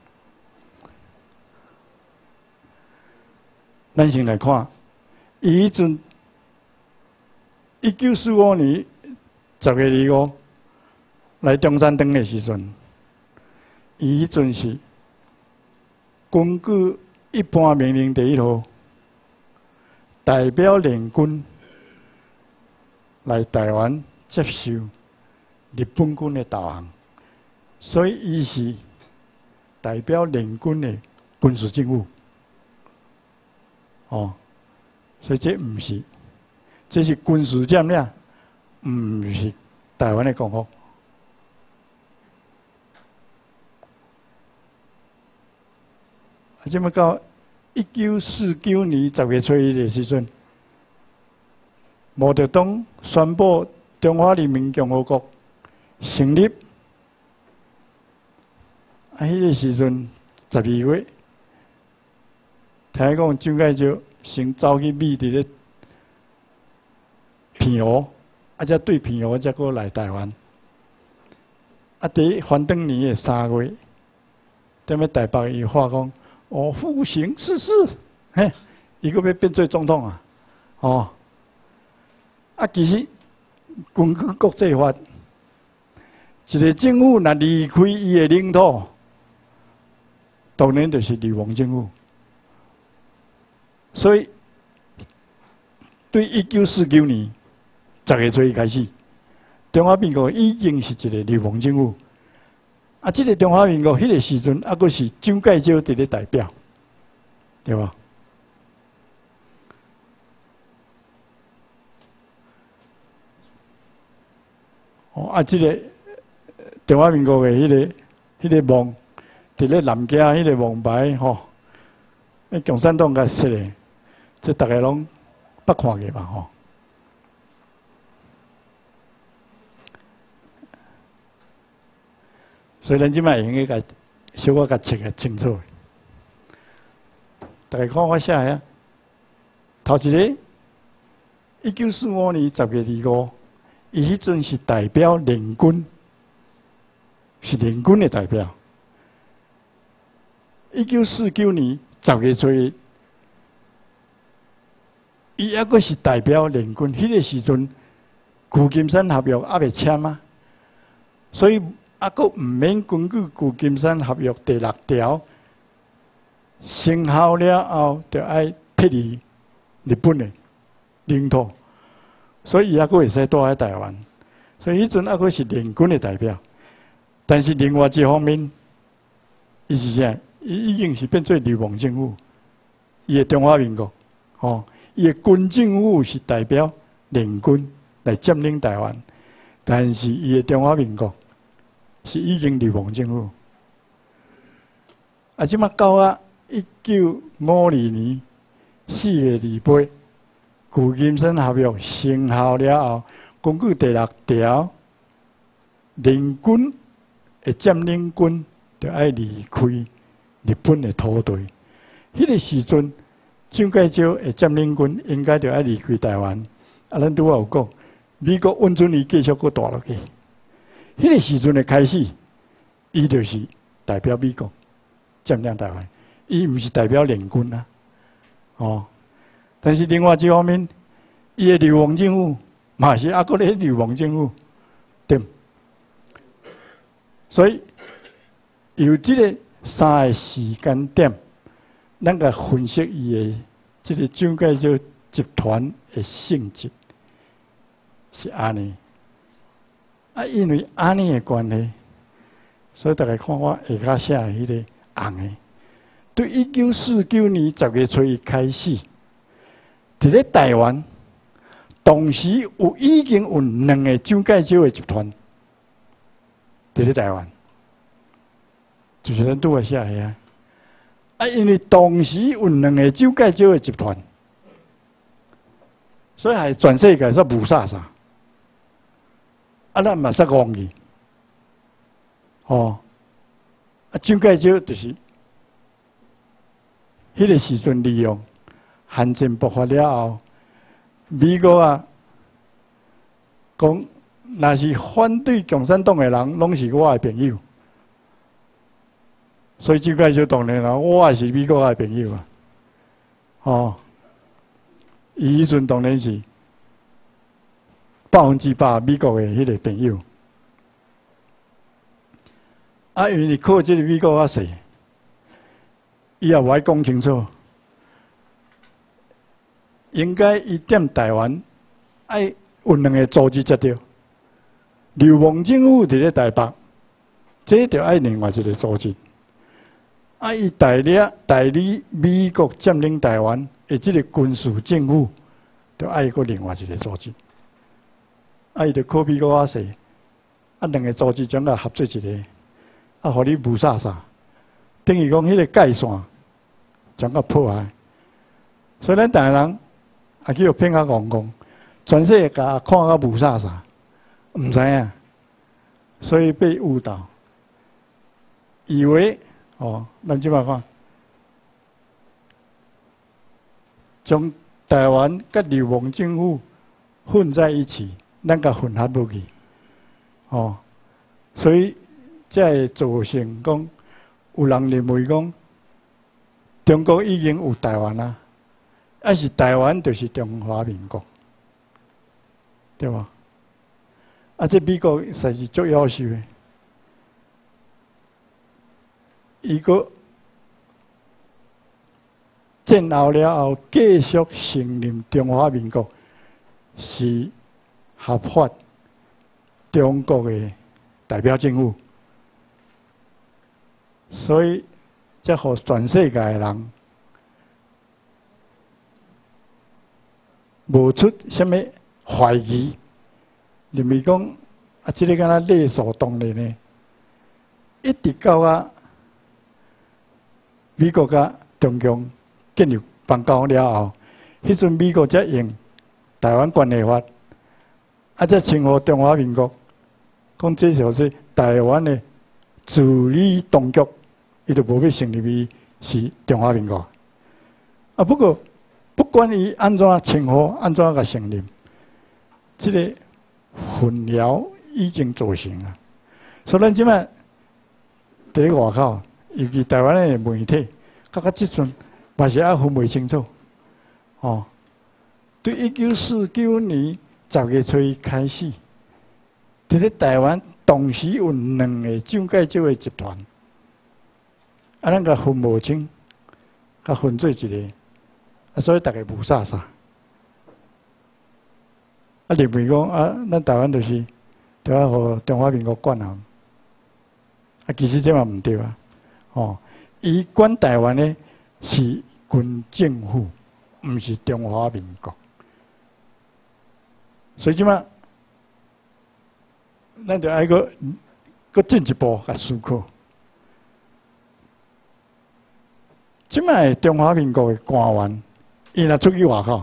咱先来看，伊迄阵1945年10月25来中山堂的时阵，伊迄阵是。根据一般命令第1号，代表联军来台湾接受日本军的导航，所以伊是代表联军的军事政务。哦，所以这毋是，这是军事占领，毋是台湾的光复。啊，即么到1949年10月初1的时阵，毛泽东宣布中华人民共和国成立。啊，迄个时阵12月，听讲蒋介石先走去美伫咧平湖，啊，才对平湖才过来台湾。啊，伫反当年的3月，踮咧台北伊话讲。哦，复行世事，嘿，伊个要变做总统啊！哦，啊，其实根据国际法，一个政府若离开伊的领土， 当然就是流亡政府。所以，对1949年10月初开始，中华民国已经是一个流亡政府。啊，这个中华民国迄个时阵，还阁是蒋介石伫咧代表，对吧？哦，啊，这个中华民国的迄个梦，伫咧南京迄个梦牌吼，那共产党甲设的，这大家拢捌看过吧？吼。所以咱即摆用个甲小可甲切个清楚。大家看我写啊，头一个1945年10月25，伊迄阵是代表联军，是联军的代表。1949年10月初，伊还阁是代表联军。迄个时阵，旧金山合约还未签啊，所以。啊，佫毋免根据旧金山合约第6条生效了后，就爱撤离日本的领土，所以伊还佫会使住喺台湾。所以迄阵还佫是联军的代表。但是另外一方面，伊是啥？伊已经是变做流亡政府。伊的中华民国，哦，伊的军政府是代表联军来占领台湾，但是伊的中华民国。是已经流亡政府。啊，即马到1952年4月28日，旧金山合约生效了后，根据第6条，联军的占领军就爱离开日本的土地。迄个时阵，蒋介石的占领军应该就爱离开台湾。啊，咱拄仔有讲，美国温准伊继续搁大落去。迄个时阵的开始，伊就是代表美国占领台湾，伊毋是代表联军啊，哦。但是另外一方面，伊的流亡政府嘛是还阁咧流亡政府，对。所以由这个3个时间点，咱甲分析伊的这个蒋介石集团的性质是安尼。啊，因为安尼的关系，所以大家看我下骹写的迄个红的，对1949年10月初开始，伫咧台湾，当时已经有2个蒋介石的集团伫咧台湾，就是咱拄仔写的啊。啊，因为当时有2个蒋介石的集团，所以系全世界煞无啥啥。啊，咱嘛煞忘记，哦，啊，蒋介石就是迄个时阵利用韩战爆发了后，美国啊讲，若是反对共产党的人，拢是我的朋友，所以蒋介石当然啦，我也是美国的朋友啊，哦，伊迄阵当然是。100%美国的迄个朋友，啊，因为你靠这个美国较细，伊也无爱讲清楚，应该伊踮台湾，爱有2个组织才对。流亡政府伫咧台北，这就爱另外一个组织。啊，伊代理美国占领台湾的这个军事政府，就爱个另外一个组织。啊，伊就可比较细，啊，2个组织将来合作一个，啊，互你无啥啥，等于讲迄个界线将个破坏。所以咱台湾人也去互骗甲戆戆，全世界看甲无啥啥，毋知影，所以被误导，以为哦，咱即摆看，将台湾甲流亡政府混在一起。咱甲混合落去，哦，所以才会造成讲，有人认为讲，中国已经有台湾啦，还是台湾就是中华民国，对吧？啊，这美国实在是足夭寿的，伊个战后了后继续承认中华民国是合法中国的代表政府，所以才互全世界的人无出什么怀疑，认为讲啊，这个敢若理所当然呢，一直到啊美国甲中共建立邦交了后，迄阵美国才用台湾关系法，啊，才称呼中华民国，讲这就是台湾的治理当局，伊就无要承认伊是中华民国。啊，不过不管伊安怎称呼，安怎甲承认，这个混淆已经造成啊。所以咱即摆伫咧外口，尤其台湾的媒体，到即阵嘛是还分袂清楚。哦，对1949年10月初开始，伫咧台湾同时有2个蒋介石的集团，啊，咱甲分无清，甲分做一个，啊，所以大家无啥啥。啊，认为讲啊，咱台湾就是着要互中华民国管啊。啊，其实这嘛毋对啊。哦，伊管台湾的是军政府，毋是中华民国。所以即摆，咱着爱搁进一步甲思考。即摆中华民国的官员，伊若出去外口，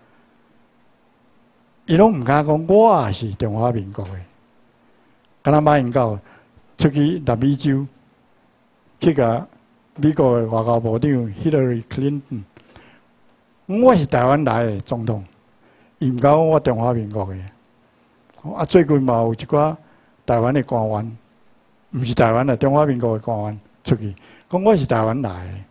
伊拢毋敢讲我是中华民国的。敢若马英九出去南美洲，去甲美国的外交部长 Hillary Clinton， 我是台湾来的总统，伊毋敢讲我中华民国的。啊，最近嘛有一寡台湾的官员，毋是台湾的中华民国的官员出去，讲我是台湾来的。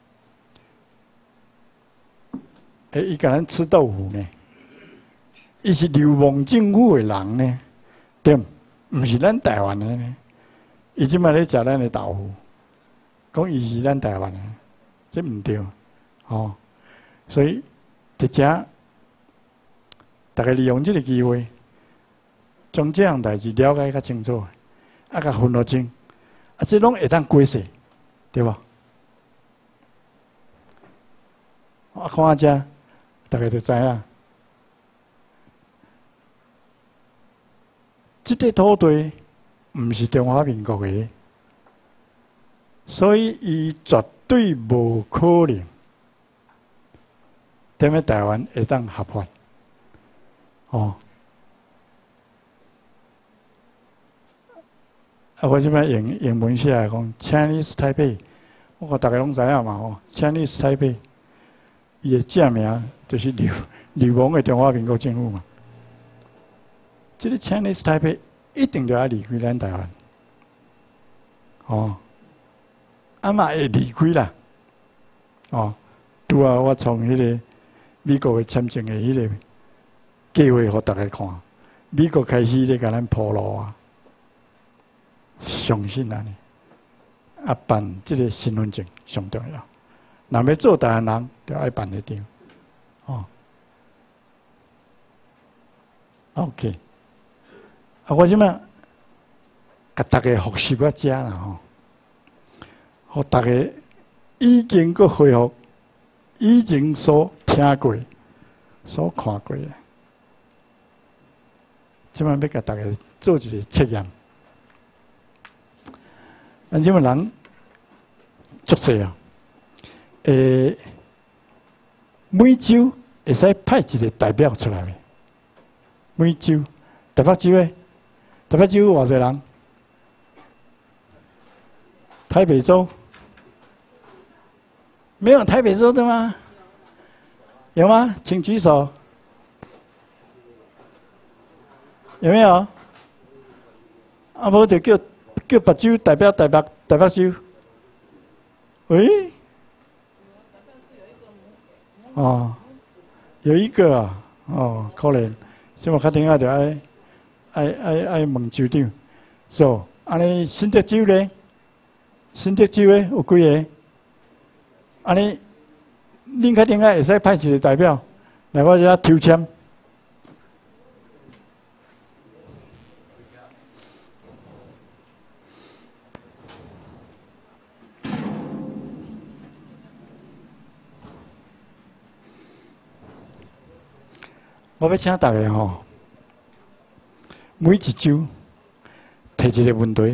伊甲咱吃豆腐呢？伊是流亡政府的人呢，对，毋是咱台湾的呢。伊即摆咧食咱的豆腐，讲伊是咱台湾的，这毋对，哦。所以伫遮，大家利用这个机会，将这项代志了解较清楚，啊，甲分落清，啊，这拢会当过世，对吧？啊，看遮。大家就知影，这个土地毋是中华民国的，所以伊绝对无可能踮咧台湾会当合法。哦，啊，我即摆英文写来讲 Chinese Taipei， 我看大家拢知影嘛吼 ，Chinese Taipei， 伊的正名。就是流亡的中华民国政府嘛，这个 Chinese Taipei 一定就要离开咱台湾，哦，啊嘛会离开啦，哦，拄啊，我从迄个美国的签证的迄个计划互大家看，美国开始咧甲咱铺路啊，相信安尼，啊办这个身份证上重要，若要做台湾人，就爱办一张。哦 ，OK， 啊，我即摆甲大家复习啊，遮啦吼，互大家已经搁恢复以前所听过、所看过的，即摆要甲大家做一个测验。咱即摆人足济啊，每州会使派一个代表出来的。每州，台北州诶，台北州有偌济人？台北州没有台北州的吗？有吗？请举手。有没有？啊，无就叫别州代表台北州。喂？哦，有一个啊，哦，可能，即么确定啊，就爱问州长，so，安尼新竹州咧，新竹州咧有几个？安尼恁确定会使派一个代表来我遮抽签？我要请大家吼，每一周提一个问题，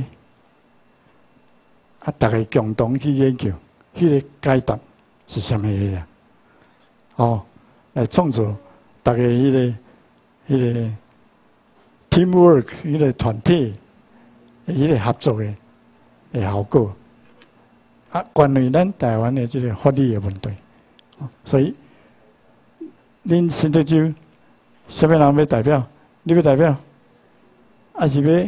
大家共同去研究，迄个解答是啥物个呀？来创造大家迄个 teamwork， 迄个团体，迄个合作的效果。关于咱台湾的这个法律的问题，所以恁新竹州。什么人要代表？你要代表，还是要？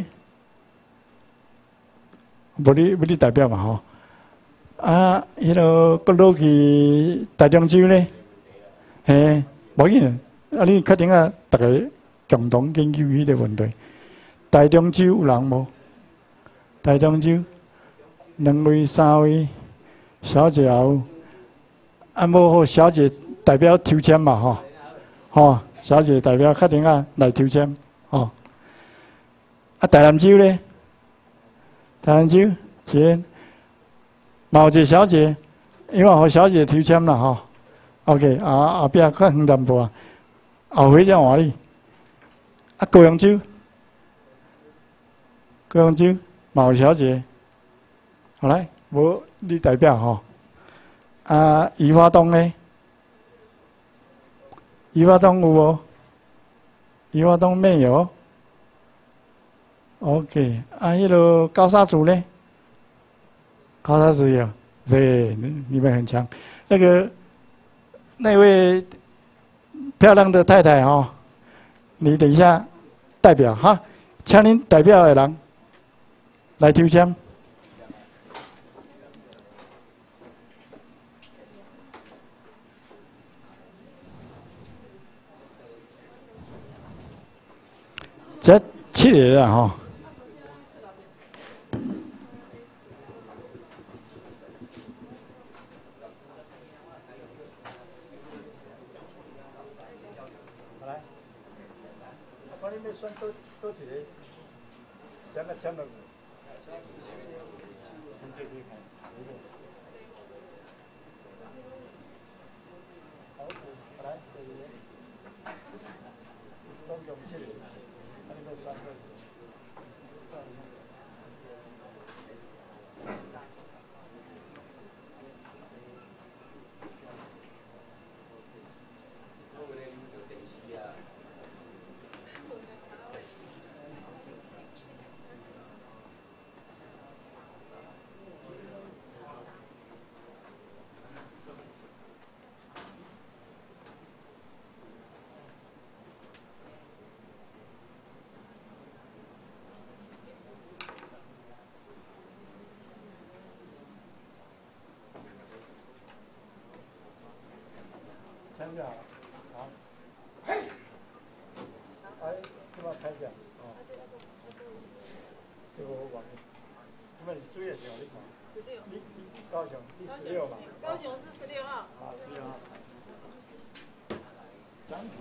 无你代表嘛吼？迄落搁落去台中州呢？嘿，无紧啊！你确定啊？大家共同研究迄个问题。台中州有人无？台中州2位、3位，小姐也有。无好小姐代表抽签嘛吼？小姐代表确定来抽签，台南州呢？台南州是嘛有一个小姐，因为互小姐抽签啦OK， 后壁较远淡薄后回才换你。高雄州，高雄州嘛有小姐，好来，无你代表宜花东呢？宜花东有无？宜花东没有。OK， 迄个高沙族呢？高沙族有，对，你们很强。那位漂亮的太太你等一下代表哈，请您代表的人来抽签。这7个啦来，看你要选倒一个，将个签落去。好，来，总共7个。签就好了，好。这么开奖这个我忘了。你们是几月时候你看？16。你高雄，你16嘛？ 高雄是16号。 16号。奖品。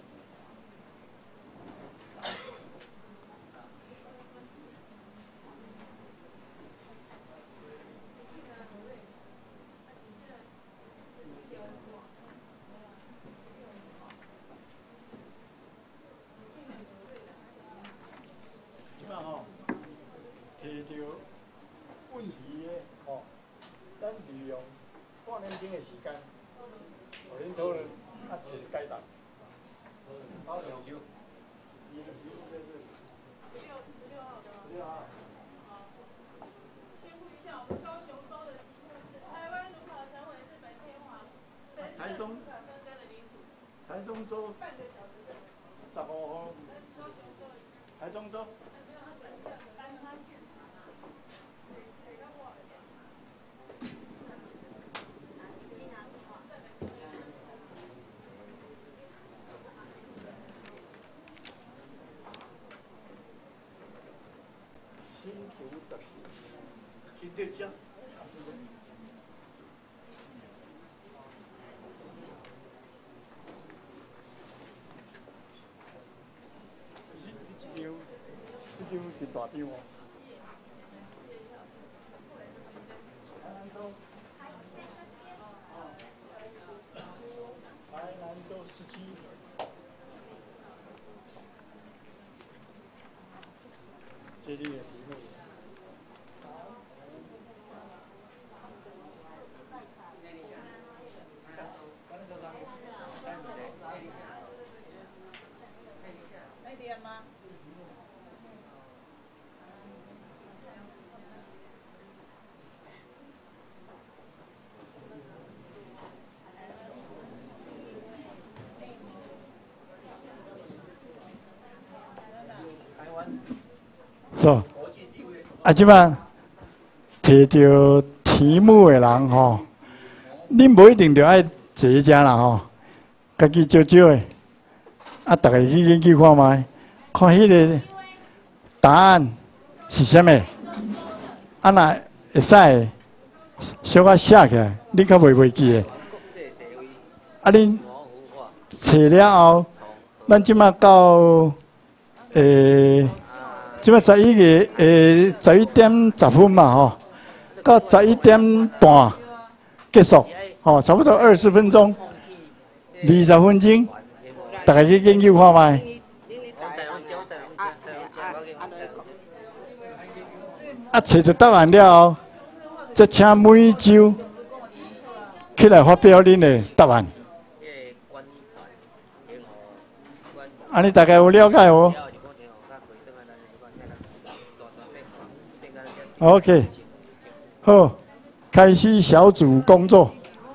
提着问题的咱利用半点钟的时间，互恁讨论一个解答。高雄州，16号的。16号。 宣布一下，我们高雄州的题目是台湾如何成为日本天皇台中。台中州。 半个小时的。 15号。台中州。新竹的，新竹乡。 一大张哦。台南州17。这里的题目。 那点吗？ 是，啊，即摆摕到题目的人吼，你无一定着爱坐遮啦吼，家己少少的，啊，逐个去研究看觅，看迄个答案是啥物，啊，若会使的，小可写起来，你较袂记的。啊，恁找了后，咱即摆到即摆11个11点10分嘛吼，到11点半结束，吼，差不多20分钟，20分钟，大家去研究看觅。啊，找到答案了后，再请每周起来发表恁的答案。安尼大家有了解无？OK， 好，开始小组工作。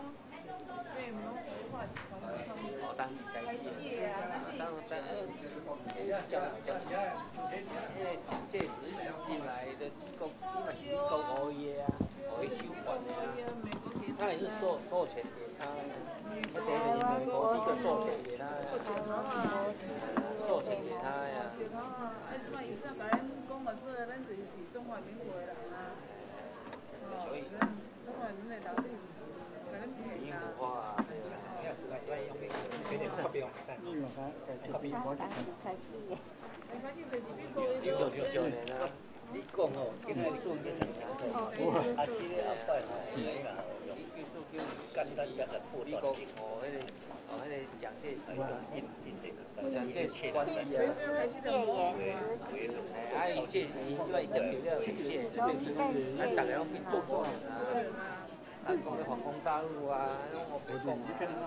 防空大陆啊，我北讲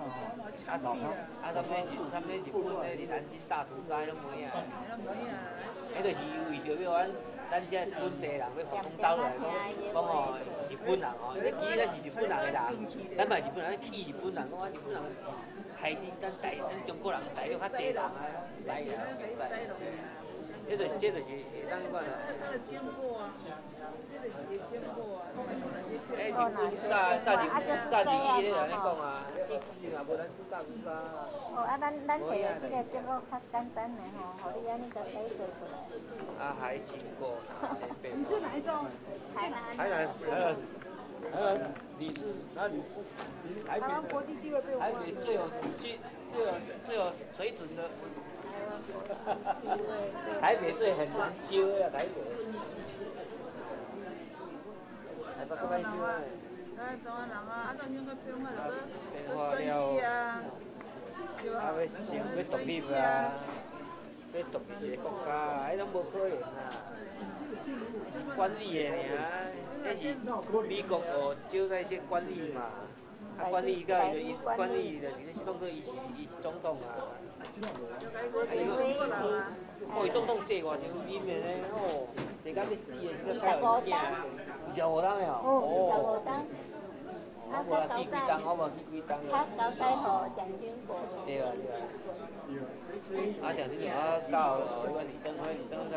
他们日本的伫南京大屠杀拢无影，迄就是为着要咱这本地人要防空大陆来讲吼，日本人吼，其实咱是日本人的人，咱嘛日本人去日本人，讲日本人害死咱中国人大陆较济人啊，来啊，这就是当讲啦。经过啊，这就是会经过啊。日本大几伊咧安尼讲啊，伊若无咱主教主啊。哦，啊，咱摕这个节目较简单的吼，互你安尼甲解说出来。啊，还经过。你是哪一种？台南。你是哪里？台湾国际地位被我台北最有水准的。台北最很难揪呀，台北。台北可歹揪啊？台湾人啊，啊，咱应该变化了，啊，要独立啊，要独立一个国家啊，迄拢无可能啊。管理的尔，迄是美国招那些管理嘛，啊管理到伊就管理就是当做伊是总统啊。哦，伊总统坐偌久啉的咧，哦，坐到要死的，这个靠囝，25当了，哦。我无去几当，我无去几当。他交代互蒋经国。对啊。啊，蒋经国啊，到迄个李登辉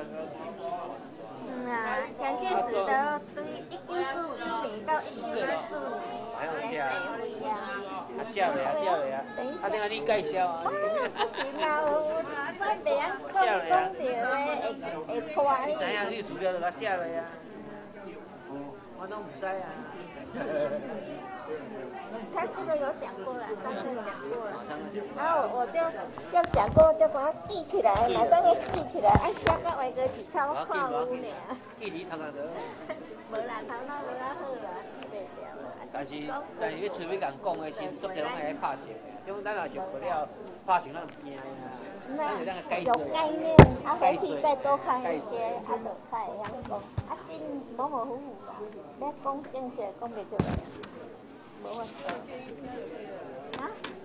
啊，蒋介石的对1941年到1944年，还有写啊，写了啊，啊，等下你介绍啊。不行啦，我咱袂晓讲着咧，会错你。知影你资料就甲写落啊。我拢唔知啊。他这个有讲过了，上次讲过了。 然后我就讲过，就把它记起来，马上就记起来，啊，写到外个是超看有呢。 记忆头壳多。 无啦，头脑无遐好啦，记袂了啦。 但是你厝边人讲的时，足侪拢会来拍情的，种咱若受不了拍情，咱惊呀。 有概念，啊，回去再多看一些，啊，就较会晓讲，啊，真模模糊糊啦，要讲正式讲袂出来，无法度。啊？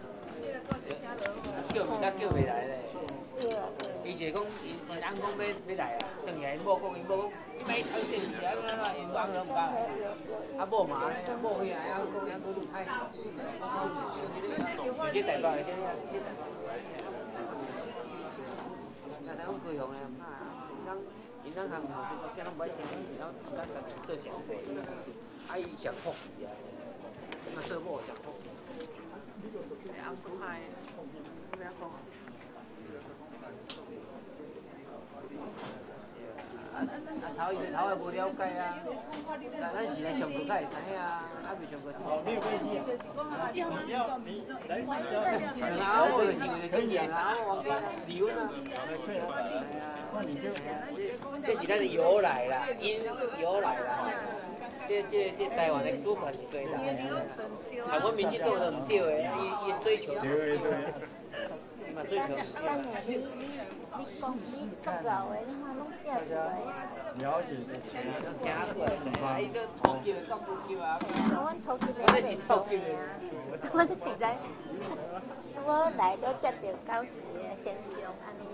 叫名甲叫袂来咧。伊是讲，伊翁讲要来啊，等下因某讲，伊某讲，你莫吵电视啊，因翁都唔敢来。啊，某嘛咧，某去啊，讲讲愈歹。去台北个去啊，去台北。咱讲高雄诶，因咱行吼，即个拢袂听，然后咱家做正事，啊，伊上福气啊，啊，做某上福气。哎，翁讲嗨，怎样讲？头个无了解啊，咱是来上课才会知影啊，啊未上课。没有关系啊。然后我就认为可以啊，然后我离婚啊。这是咱的由来啦，因由来啦。这台湾的主权是对啦，啊，阮民进党都唔对的，伊追求。伊嘛追求。 你讲你足老的，你看拢写出来。 了解的情况。 伊个初级的、中级啊。 阮初级的还袂熟的啊，阮是来，我来都接到高级的先生安尼。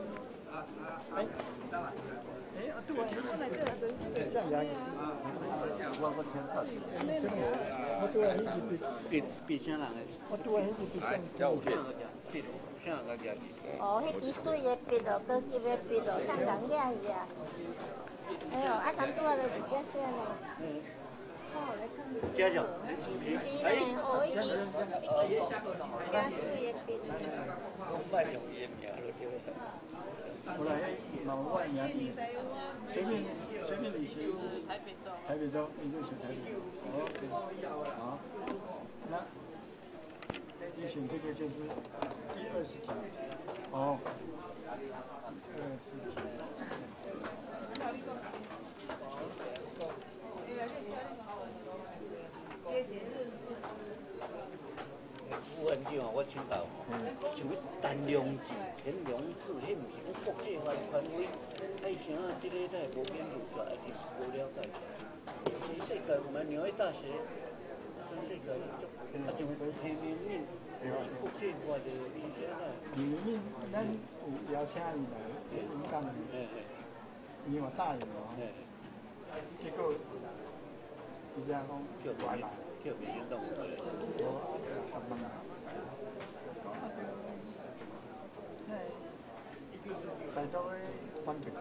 向阳，我听到。我拄啊，迄是别啥人的？ 我拄啊，迄是别上哦，迄支水的笔哦，高级的笔哦，香港遐伊啊。哎呦，啊，咱拄啊就直接写嘞。 加上。 是嘞，哦，迄支加水的笔。 卖用伊的名就对了。 后来老外名随便你写。台北州，你就写台北。OK， 好，那你选这个就是第20题。哦，20题。 有研究我请教，像单量子、天量子，迄毋是讲国际化权威，爱啥即个咱无编入出来，是无了解。全世界我们纽约大学，全世界啊，就是黑明命，国际化的理解啦。 里面咱有邀请伊来演讲的，伊嘛答应了，结果伊只讲叫我来， 叫别人弄过来。 大洲的环境，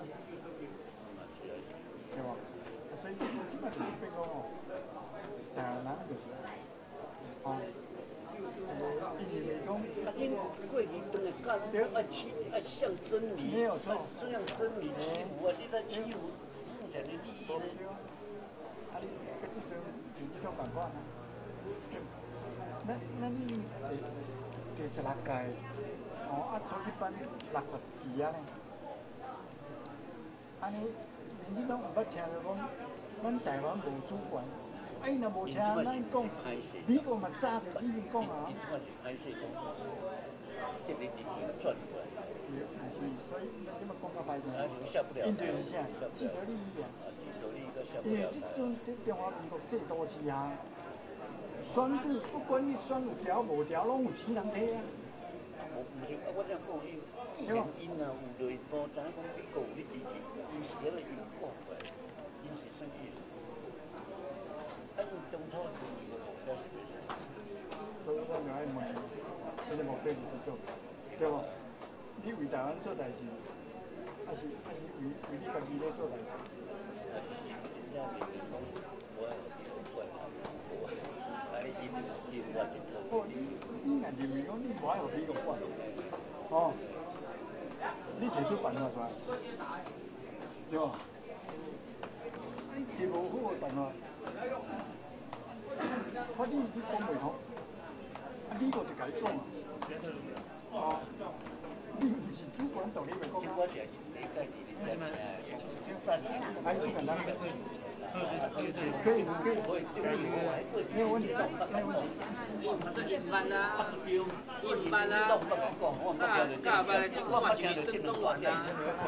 对吧？所以即摆就是变讲哦，台湾人就是，哦，因为讲， 因过去当个讲向真理， 没有错， 向真理起舞啊！你在起舞，目前的利益呢？ 啊，你这阵有这种感觉呢？那你第16届，哦，啊，初级班60期啊呢？安尼，民进党有捌听着讲，咱台湾无主权，啊，伊若无听咱讲，美国嘛早就已经讲啊。 这里已经转过来。 是，所以你嘛讲到歹听，因就是啥，既得利益啊。因为即阵伫中华民国制度之下，选举不管你选有条无条，拢有钱人摕啊。 我这样讲，因啊有类无知影讲美国有咧支持，伊写了伊讲过，伊是啥意思？啊，因中土是伊个目标是啥？ 所以我就爱问，伊个目标是伫倒，对无？你为台湾做代志，还是为你家己咧做代志？哦，你若认为讲你无爱互美国管，哦，你提出办法出来，对吧？提无好的办法，法律你讲袂通，啊，美国就甲你讲啊， 安基本上可以，没有问题，没有问题。 是一般啊，一般啊，加班的就我嘛是正东完啊。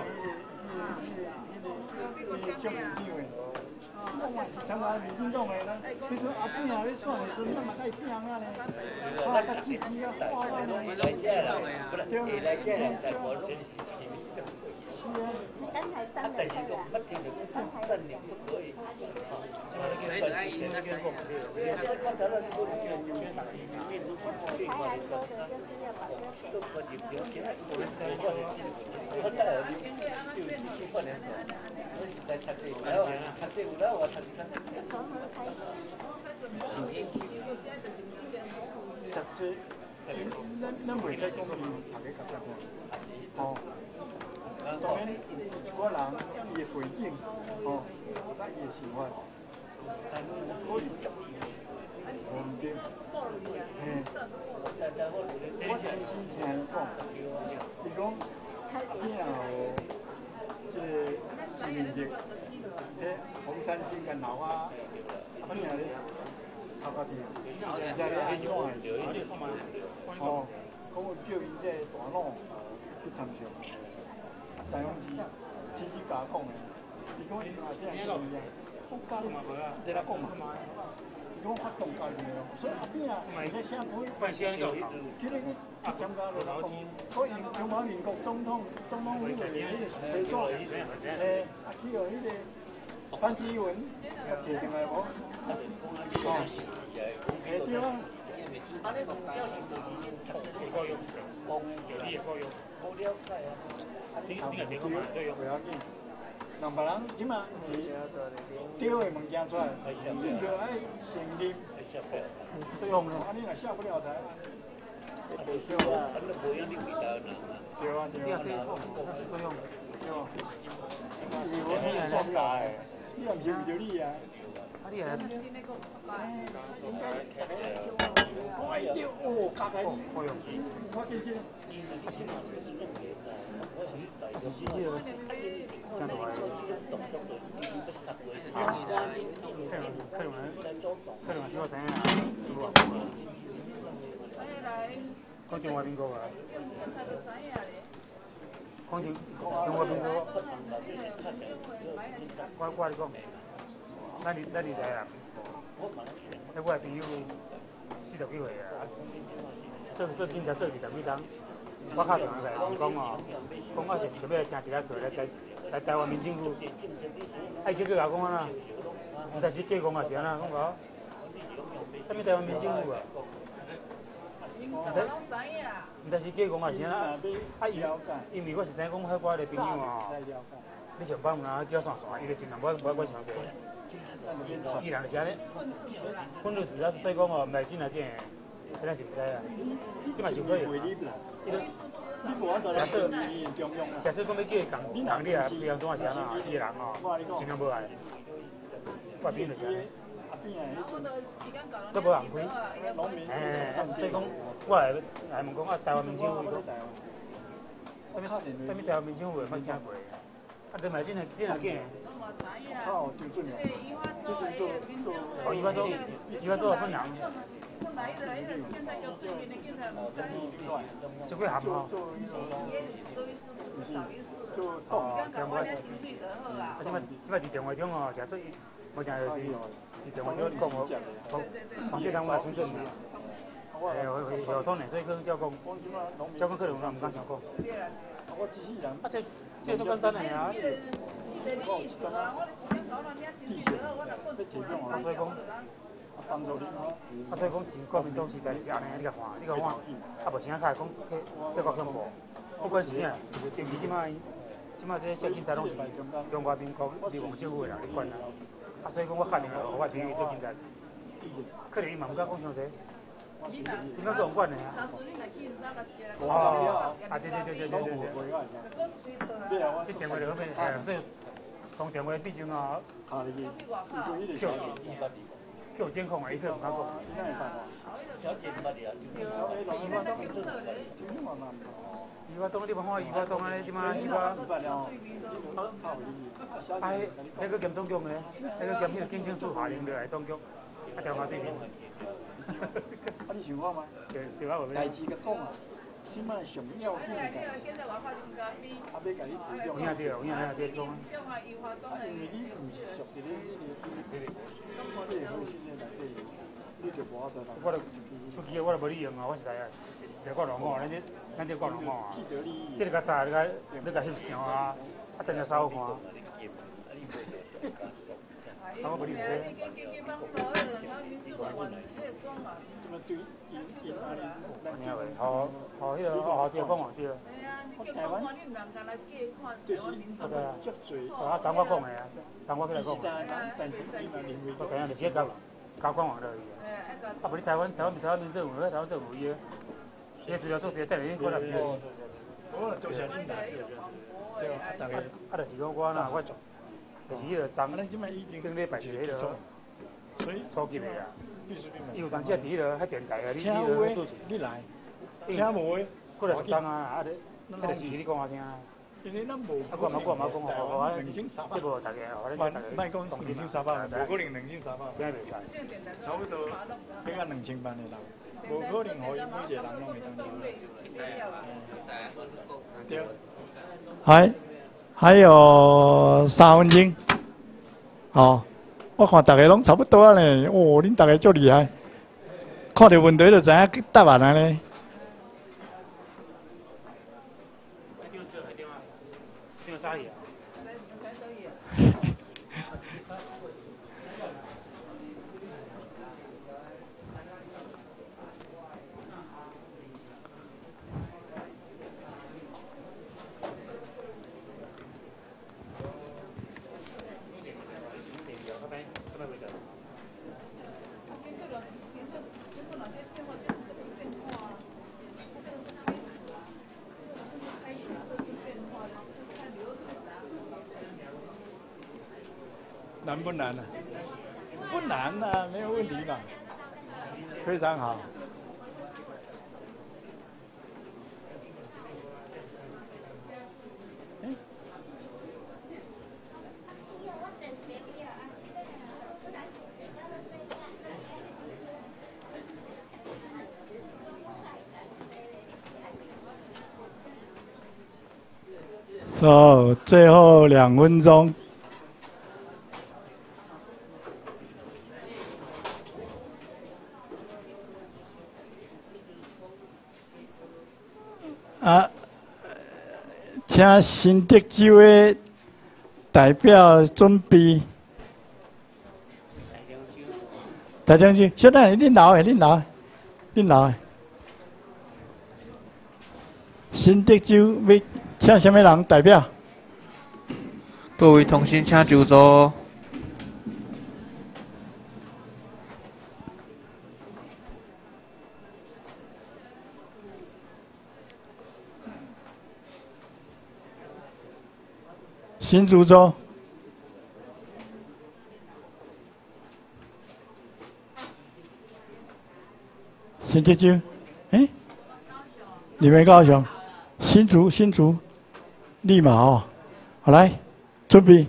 我嘛是参加民进党的啦，你说阿扁啊咧选的时阵，咱嘛该拼啊咧，哇，甲刺激啊，花啊咧，对。 刚才上的课啊，刚才正脸不可以。来来，以前那个。 台湾说的就是要把这个从何开始？ 咱袂使讲伊大家夹夹哦。当然，一个人伊的背景，哦，甲伊的想法，可以无毋对，嘿。我亲身听伊讲，伊讲阿扁哦，即个市民节，迄红山军跟老啊，阿扁咧头家己，现在咧安怎个？哦，讲有叫因这大佬去参详。台湾是甲讲的，伊讲因阿扁叫伊啊，讲家己在来讲嘛。伊讲发动家己的，所以阿扁啊，迄社会叫你去参加落来讲，所以中华民国总统迄个批准，啊去互迄个班志文摕上来无？哦，会对啊。不要紧，人别人即马是对的物件出来，你就爱承认作用咯。啊，你若下不了台，袂少啊。对啊，那是作用。对啊。你下不了的，你也毋是为着你啊。啊，你来。应该我爱叫哦，加在你，我见见。是这个，这样子来。可能是我知影啊，是无？讲中华民国啊。讲中华民国，我你讲，咱伫台南，我的朋友40几岁啊，做警察做20几档。我敲电话来讲哦，讲我是想要行一个课来台湾民政府，结果甲我讲啊，毋知是假讲还是安那，讲我，啥物台湾民政府啊？毋知是假讲还是安那，因为我是知讲海外的朋友哦，你上班有哪叫线，伊就尽量我想者，伊人就是安尼，阮律师要是说讲哦，毋来进来见，咱是毋知啊，即嘛是可以。假设讲要叫伊共你啊，比方怎是安那，伊个人哦，尽量无爱。我变就是安尼。都无人开。所以讲，我来问讲啊，台湾民政府讲，啥物台湾民政府袂听过？啊，对嘛，真个靠对准了。哦，伊捌做本人。是会含吼。哦，电话。啊，即摆伫电话中哦，诚做无定伫电话中讲哦，房地产我也清楚嘛。会通的，所以可能照讲可能我毋敢想讲。啊，这足简单的啊。啊，所以讲。所以讲，前国民党时代是安尼，你甲看，啊无啥开讲去国恐怖，不管是啥，尤其即摆这警察拢是中华民国立法政府的人去管啦。啊，所以讲我打电话互我朋友做警察，可能伊嘛毋敢讲详细，即摆个用管的啊。哦，啊对。你电话就好变，所以通电话毕竟哦，去监控啊，伊去唔敢讲。 鱼花洞你无看鱼花洞安尼，即马鱼花。哎，那个兼总局咧，那个兼迄个警政署下令落来总局，调查对面。 你想看吗？ 对啊， 代志甲讲啊，起码上要紧的。啊，要甲你提供。 有影对，有影对讲。 因为你唔是属于你好心的内底，你就无法度。 我著手机我著无利用啊，我实在啊，是来讲龙猫，咱这讲龙猫啊，这个较早你甲翕一张啊，等下稍看。我无利用这。好，迄个好对，讲话对。 台湾就是我知啊，足侪。 啊，张我讲的啊，张我起来讲。 但是伊嘛认为， 我知影就是交官网落去啊。啊，无你台湾民政府，台湾政府伊个资料做者，等下恁看入去。 我多谢恁啦，对啊，大家。 啊，就是讲我呐，我就是迄个张，顶礼拜是迄个，所以初级的啊。伊有当时啊，伫迄个迄电台啊，你做事。 你来，听无诶， 过来一工啊，啊，迄个是你讲我听。 因为咱无。 啊，我讲，我这无大家， 莫讲2300，无可能2300。 真袂使。 差不多要到2000万的人，无可能互伊每一个人拢会当对。还有3分钟，好，我看大家拢差不多啊咧，哦，恁大家足厉害，看到问题就知影答案啊咧。难不难啊？不难啊，没有问题嘛，非常好。最后2分钟。啊，请新德州的代表准备。台中州，小等下，恁老的。新德州要请什么人代表？ 各位同行请就座。 新竹州，新德州，你们高雄，新竹，立马哦，好来，准备。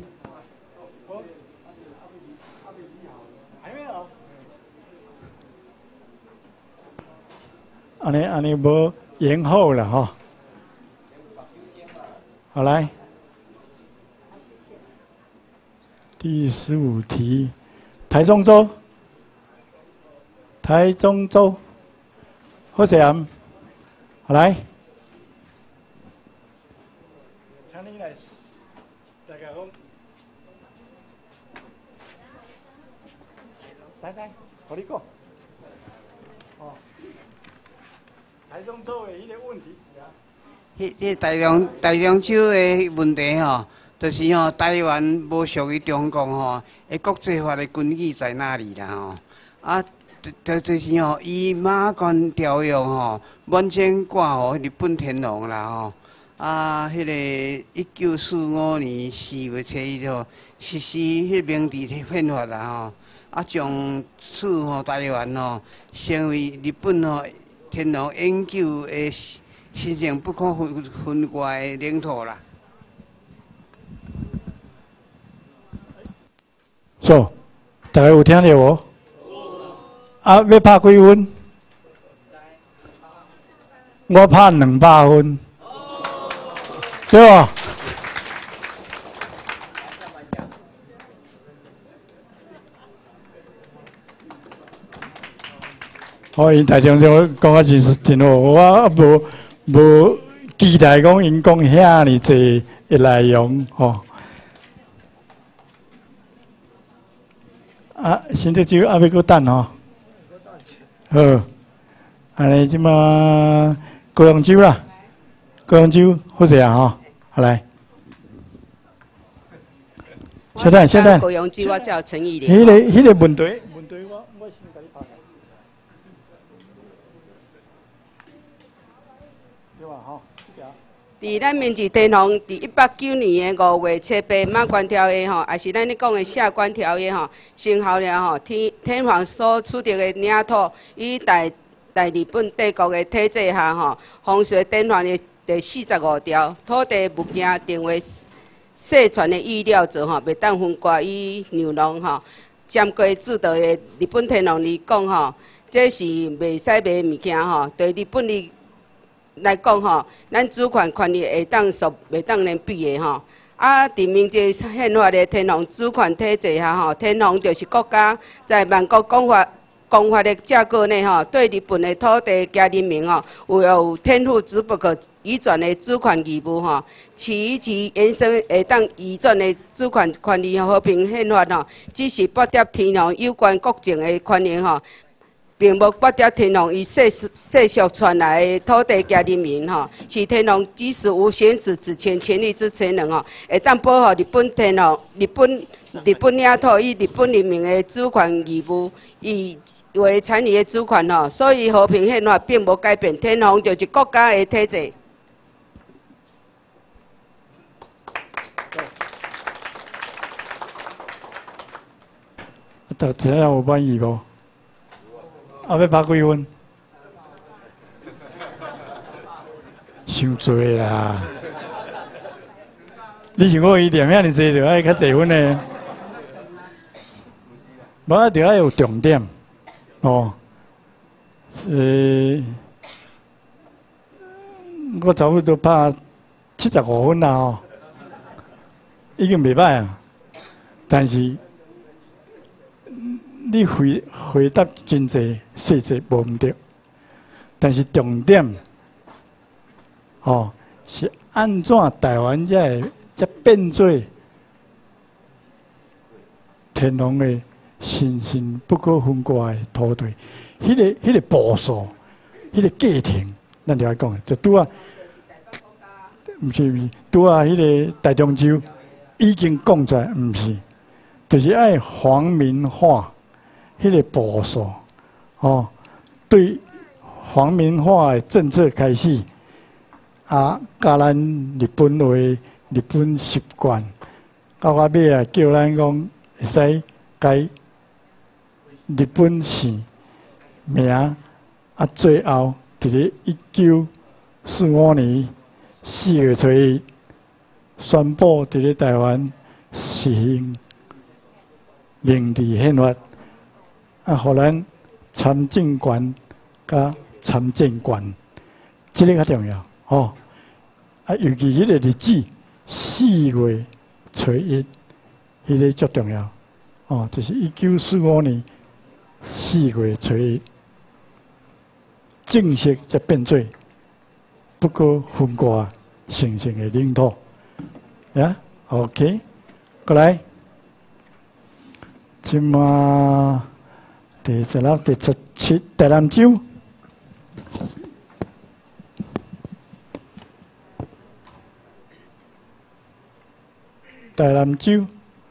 安尼无延后了哈，好来。第15题，台中州，好势啊！好来，请你来甲讲，来，互你讲。哦，台中州的迄个问题。 迄台中州的问题吼。就是吼，台湾无属于中国吼，国际法的根据在哪里啦吼？啊，就是吼，以马关条约吼，完全挂互日本天皇啦吼。啊，迄个1945年4月7日吼，实施迄明治宪法啦吼。啊，从此吼，台湾吼成为日本吼天皇永久的神圣不可分割的领土啦。 so，大家有听到无？啊，要拍几分？我拍200分，对吧？好，因大将军讲啊真好，我无期待讲因讲遐尼济的内容吼。啊，新竹州还要搁等吼。好，安尼即马高雄州啦，高雄州好势啊吼，好来。小等。 高雄州我叫陈义莲。迄个问题我先甲你拍。对吧？吼， 伫咱明治天皇伫189年的5月7日马关条约吼，也是咱咧讲的下关条约吼，生效了吼，天皇所取得的领土与在日本帝国的体制下吼，皇室典范的第45条，土地物件定为世传的预料者吼，袂当分割与让农吼。占据主导的日本天皇来讲吼，这是袂使卖物件吼，对日本来讲吼，咱主权权利会当袂当能比的吼。啊，伫明治宪法的天皇主权体制下吼，天皇就是国家在万国公法的架构内吼，对日本的土地加人民吼，有天赋之不可移转的主权义务吼。其延伸会当移转的主权权利和平宪法吼，只是剥夺天皇有关国政的权利吼。并无剥夺天皇以世俗传来的土地加人民吼，是天皇即使无行使职权权利之权能吼，会当保护日本天皇、日本领土与日本人民的主权义务，以为产业的主权吼。所以和平宪法并无改变，天皇就是国家的体制。 大家有满意无？啊，要拍几分？伤多啦！你想讲伊念遐尼济，就爱较济分呢？无啊，就爱有重点哦。我差不多拍75分啦吼，已经袂歹啊。但是你回答真济细节无毋对，但是重点，是安怎台湾才变做天皇的神圣不可分割的土地？迄个步数，迄个过程，咱就爱讲，就拄啊，毋是拄啊，迄个大中州已经讲出来，毋是，就是爱皇民化。迄个步数，对皇民化的政策开始，甲咱日本话、日本习惯，到尾啊叫咱讲会使改日本姓名，最后伫咧1945年4月初1宣布伫咧台湾实行明治宪法。互咱参政权甲参政权，这个较重要尤其迄个日子4月初1，迄个足重要就是1945年4月初1，正式才变做不可分割神圣的领土。OK， 过来，即马。第16、第17，台南州。台南州。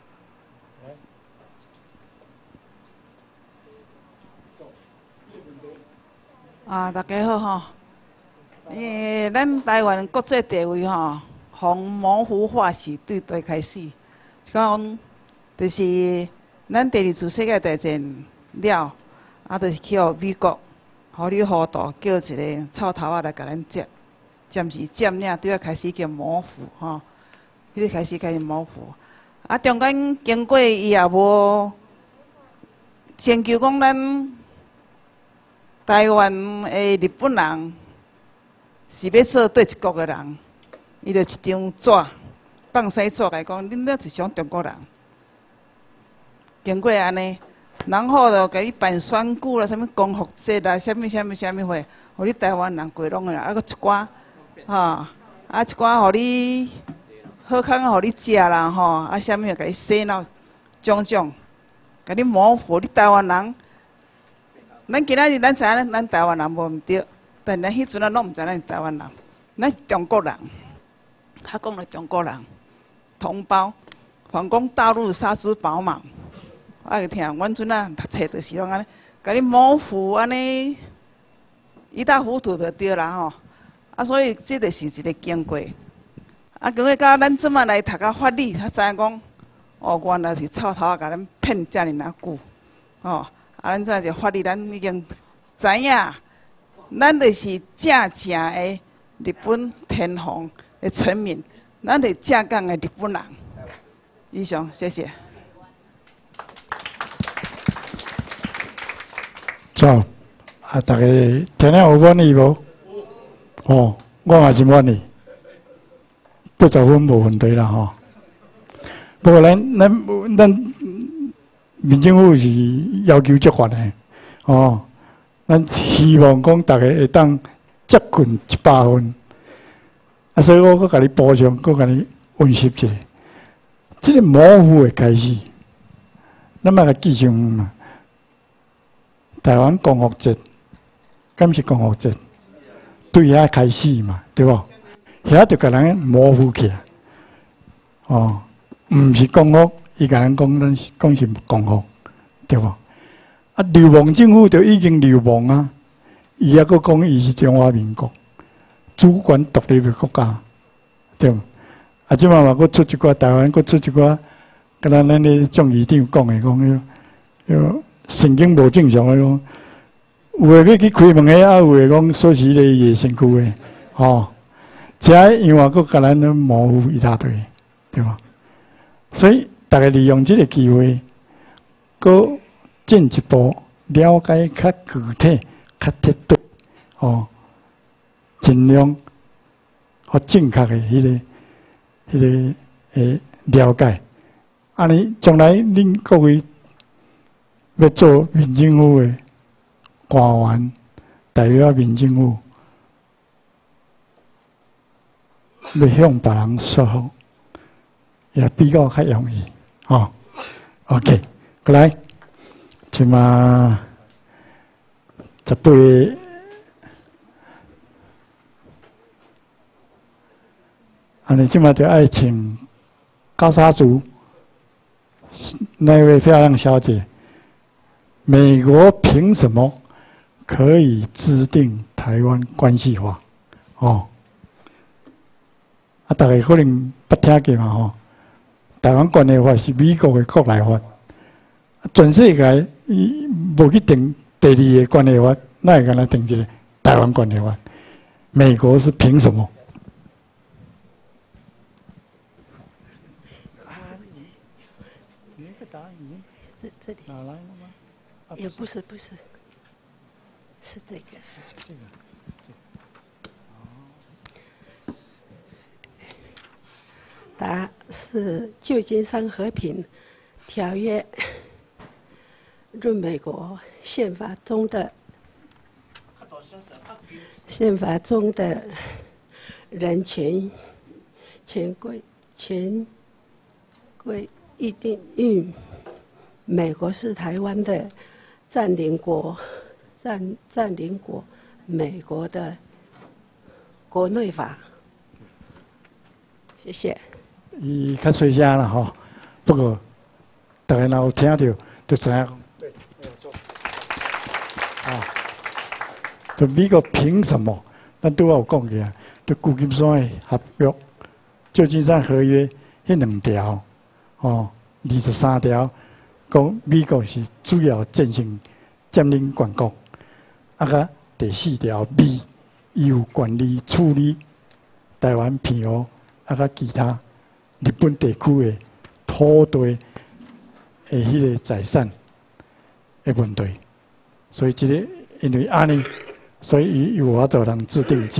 大家好吼。咱台湾国际地位吼，从模糊化是对对开始，讲就是咱第2次世界大战。了，就是去互美国，互你糊涂，叫一个臭头仔来甲咱接， 暂时占领，对啊开始叫模糊吼，迄个开始模糊。啊，中间经过伊也无先求讲咱台湾的日本人是要做对一国的人，伊就一张纸放生纸来讲，恁那是像中国人。经过安尼，然后就甲伊办选举啦，啥物光复节啦，啥物会，互你台湾人过拢个啦，啊，搁一寡吼，啊一寡互你。好康互你食啦吼，啊，啥物甲你洗脑，种，甲你模糊你台湾人。咱今仔日咱知影咱台湾人无毋对，但咱迄阵啊拢毋知咱是台湾人，咱是中国人。他讲了中国人同胞，反攻大陆杀之宝马。爱听，阮阵啊读册就是拢安尼，甲你模糊安尼，一塌糊涂就对啦吼。啊，所以这就是一个经过。啊，经过到咱即摆来读到法律，才知影讲，哦，原来是臭头仔甲咱骗遮尔久，哦，啊，咱这个法律，咱已经知影，咱就是正的日本天皇的臣民，咱是正港的日本人。以上，谢谢。 走，啊，大家听了有满意无？哦，我嘛是满意。80分无问题啦吼，不过咱民政府是要求足悬的，哦，咱希望讲大家会当接近100分，啊，所以我阁甲你补充，阁甲你温习一下，这个模糊的开始，咱嘛甲记上嘛，台湾光复节，敢是光复节，对遐开始嘛，对无？遐就甲人模糊起来，哦，毋是光复，伊甲人讲是光复，对无？啊，流亡政府就已经流亡啊，伊还阁讲伊是中华民国主权独立的国家，对无？啊，即摆嘛阁出一寡台湾，阁出一寡，敢若咱咧众议长讲的讲，神经无正常的讲，有诶要去开门的，啊有诶讲锁匙咧伊诶身躯诶，吼。这因为佫甲咱咧模糊一大堆，对吧？所以大家利用这个机会，佫进一步了解较具体、较贴对，哦，尽量和正确的迄个了解。安尼将来恁各位要做民政府的官员，代表民政府。要向别人说服，也比较较容易，哦。OK， 过来，即嘛18个，安尼即嘛就爱请高沙族那位漂亮小姐。美国凭什么可以制定台湾关系法？哦。啊，大家可能捌听过嘛吼？台湾关系法是美国的国内法，全世界伊无去定第2个关系法，那会敢若定一个台湾关系法？美国是凭什么？ 你那个答案已经这里哪来的吗？也不是，是这个。这个。答是旧金山和平条约论美国宪法中的人权权规议定，美国是台湾的占领国，美国的国内法。谢谢。 伊较细声啦吼，不过大家若有听到，就知影。对，没有错。啊，就美国凭什么？咱拄有讲起啊，就旧金山的合约、旧金山合约迄2条，哦，23条，讲美国是主要进行占领全国，啊个第4条，美伊有权利处理台湾澎湖甲其他日本地区的土地的迄个财产的问题。所以因为安尼，所以伊有法度通制定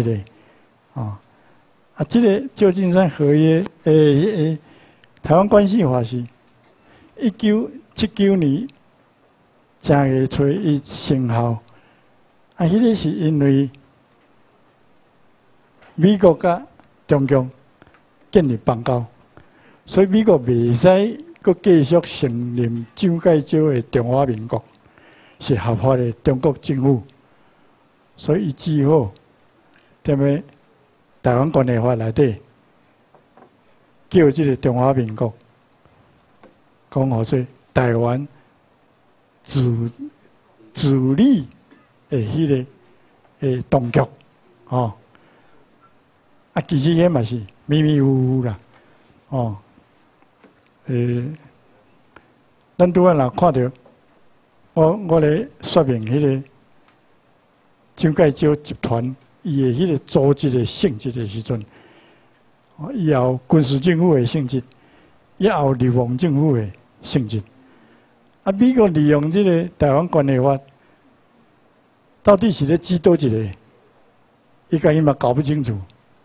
这个旧金山合约台湾关系法是1979年正月初伊生效。迄个是因为美国甲中共建立邦交，所以美国袂使佮继续承认蒋介石的中华民国是合法的中国政府，所以伊只好踮咧台湾关系法内底叫这个中华民国讲好做台湾自理的迄个当局，其实迄嘛是迷迷糊糊啦，咱拄仔若看到我咧说明迄个蒋介石集团伊的迄个组织的性质的时阵，以后军事政府的性质，以后流亡政府的性质，美国利用这个台湾关系法。到底是咧指倒一个？伊家己嘛搞不清楚，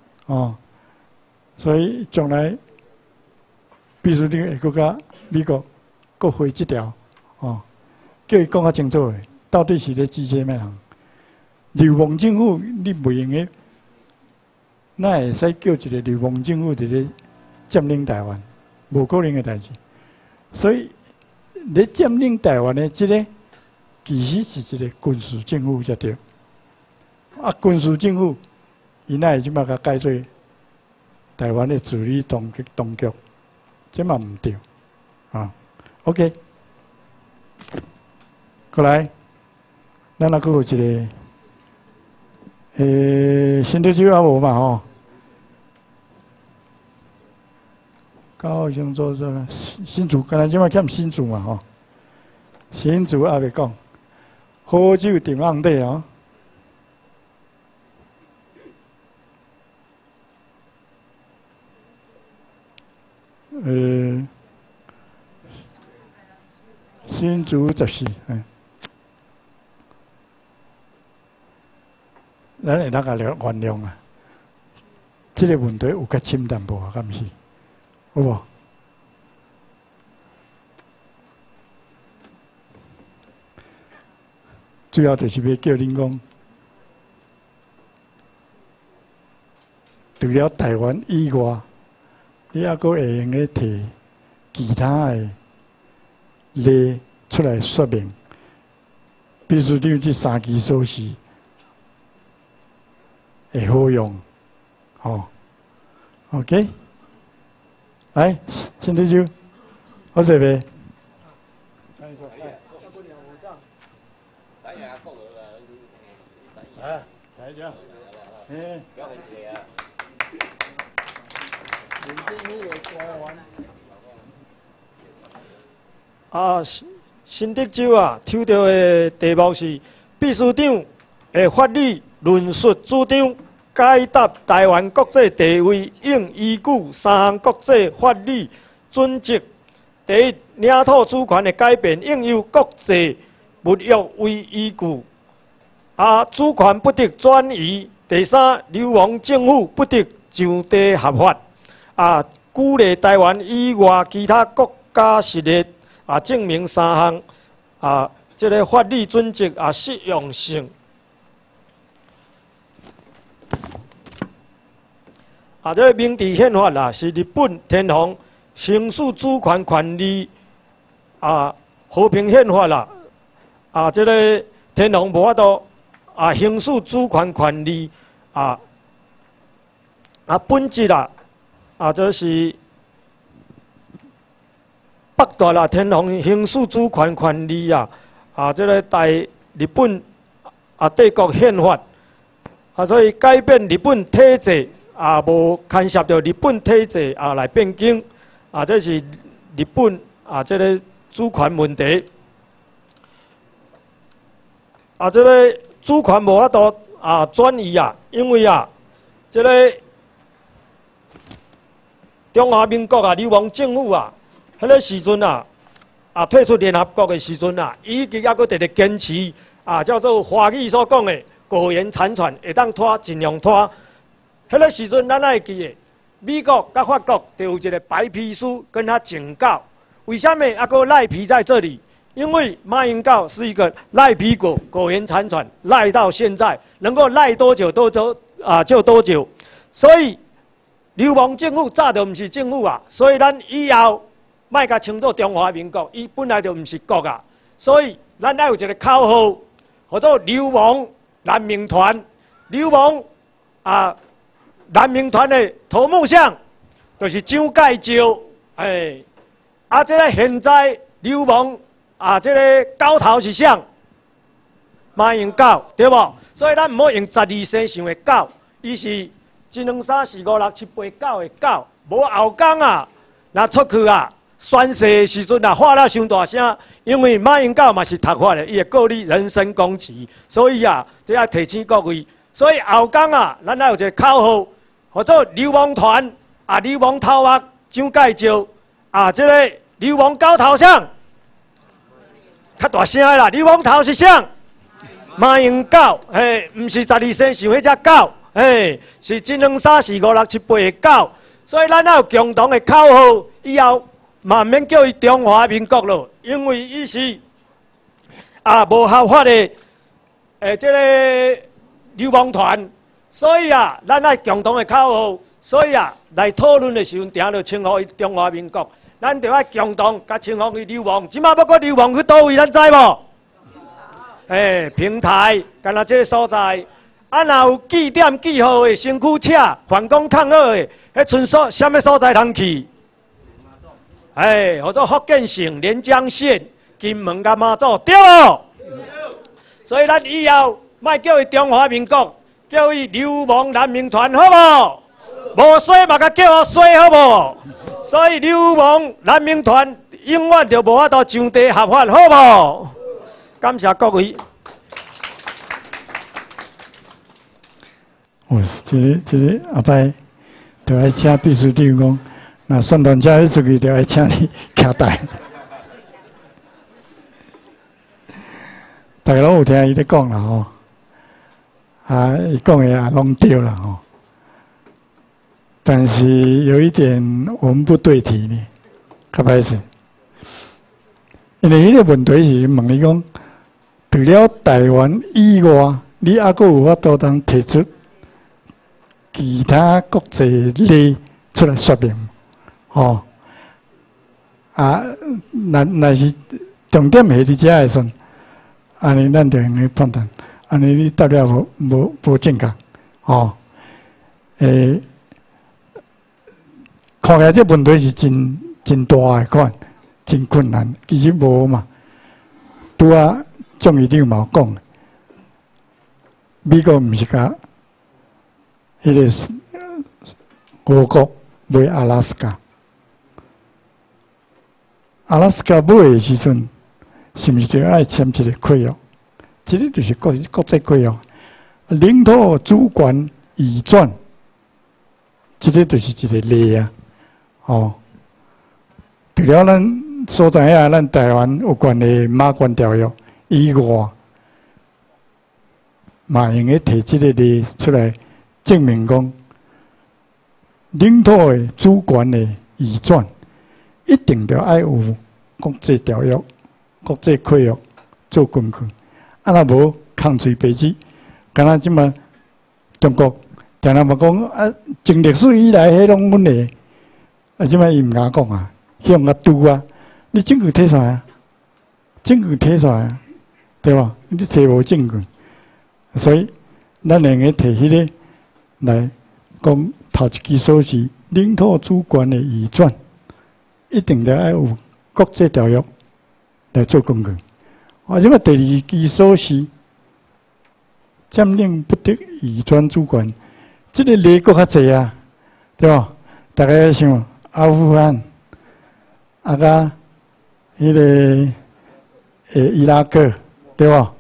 所以将来秘书长会搁甲美国搁回这条，叫伊讲较清楚诶，到底是咧指啥物人？流亡政府你袂用诶，哪会使叫一个流亡政府伫咧占领台湾？无可能诶代志。所以咧占领台湾诶，这个。其实是一个军事政府才对，军事政府，伊哪会即马甲改做台湾的治理当局，这嘛唔对，OK， 过来，咱还佫有一个，新竹州还无嘛高雄做新竹，敢若即马欠新竹嘛新竹还未讲。好酒定红底新竹14，咱会当甲原谅啊。这个问题有较深淡薄啊，敢毋是？有无？主要就是要叫恁讲，除了台湾以外，你还佫会用咧摕其他的例出来说明，比如说这3支锁匙会好用，OK， 来，新竹州，好势未？来讲，不要很急啊。 新竹州抽到的题目是秘书长的法律论述主张，解答台湾国际地位应依据3项国际法律准则。第一，领土主权的改变应由国际密约为依据。主权不得转移。第三，流亡政府不得上地合法。鼓励台湾以外其他国家实力证明3项这个法律准则适用性。这个明治宪法是日本天皇行使主权权利和平宪法这个天皇无法度。行使主权权利本质这是北大天皇行使主权权利这个在日本帝国宪法所以改变日本体制无干涉到日本体制来变更这是日本这个主权问题这个。主权无法度转移因为这个中华民国啊，流亡政府啊，迄个时阵啊，退出联合国的时阵啊，伊一直还佫直直坚持叫做华语所讲的苟延残喘，会当拖尽量拖。迄个时阵咱还会记的，美国甲法国就有一个白皮书跟他警告，为什么还佫赖皮在这里？因为马英九是一个赖皮狗，苟延残喘，赖到现在，能够赖多久就多久。所以流亡政府早就毋是政府啊，所以咱以后莫甲称作中华民国，伊本来就毋是国啊。所以咱要有一个口号，叫做流亡难民团。流亡难民团的头目像就是蒋介石，这个现在流亡。这个狗头是啥？马英九，对无？所以咱唔好用12生想的狗，伊是1、2、3、4、5、6、7、8、9的狗。无后天若出去宣誓的时阵喊了伤大声，因为马英九嘛是读法的，伊会告你人身攻击，所以这要提醒各位。所以后天咱要有一个口号，叫做流亡团流亡头目蒋介石这个流亡狗头像。较大声的啦！流亡头是啥？马英九，唔是12生想迄只狗，是1、2、3、4、5、6、7、8的狗。所以咱要有共同的口号，以后嘛免叫伊中华民国咯，因为伊是无合法的这个流亡团。所以咱要共同的口号，所以来讨论的时阵，定要称呼伊中华民国。咱就要共同甲称呼伊流亡，即马要搁流亡去倒位，咱知无？平台，干那这个所在，若有记点记号的身躯车，反光抗好的，迄村所什么所在通去？或者福建省连江县金门甲马祖，对无？所以咱以后莫叫伊中华民国，叫伊流亡难民团，好无？无衰嘛，甲叫我衰，好无？所以流亡难民团永远就无法度上地合法，好无？感谢各位。 这个后摆就爱请秘书长讲，那宣传车一出去就爱请你徛台。大家拢有听伊咧讲啦吼，伊讲的拢对啦吼。但是有一点我们不对题呢，较歹势。因为迄个问题是问你讲，除了台湾以外，你还佫有法度通提出其他国际例出来说明，吼若是重点是伫遮的时阵，安尼咱就用来判断，安尼你答了无正确，吼看起来这问题是真大的款，真困难。其实无嘛，拄众议长嘛有讲，美国毋是甲迄个俄国买阿拉斯加，阿拉斯加买的时阵，是毋是就爱签一个契约？这个就是国际契约，领土主权移转，这个就是一个例啊。除了咱所知影，咱台湾有关的马关条约以外，嘛用个提这个例出来证明讲，领土的主权的移转，一定要爱有国际条约、国际契约做根据。若无空嘴白纸，敢若即马中国定定嘛讲从历史以来，迄拢阮的。即摆伊毋敢讲向甲拄你证据摕出来证据摕出来对吧？你摕无证据，所以咱用个摕迄个来讲头一支锁是领土主权的移转，一定要爱有国际条约来做根据。即摆第二支锁是占领不得移转主权，这个例国较济对吧？大家想。阿富汗、甲迄个伊拉克，对吧？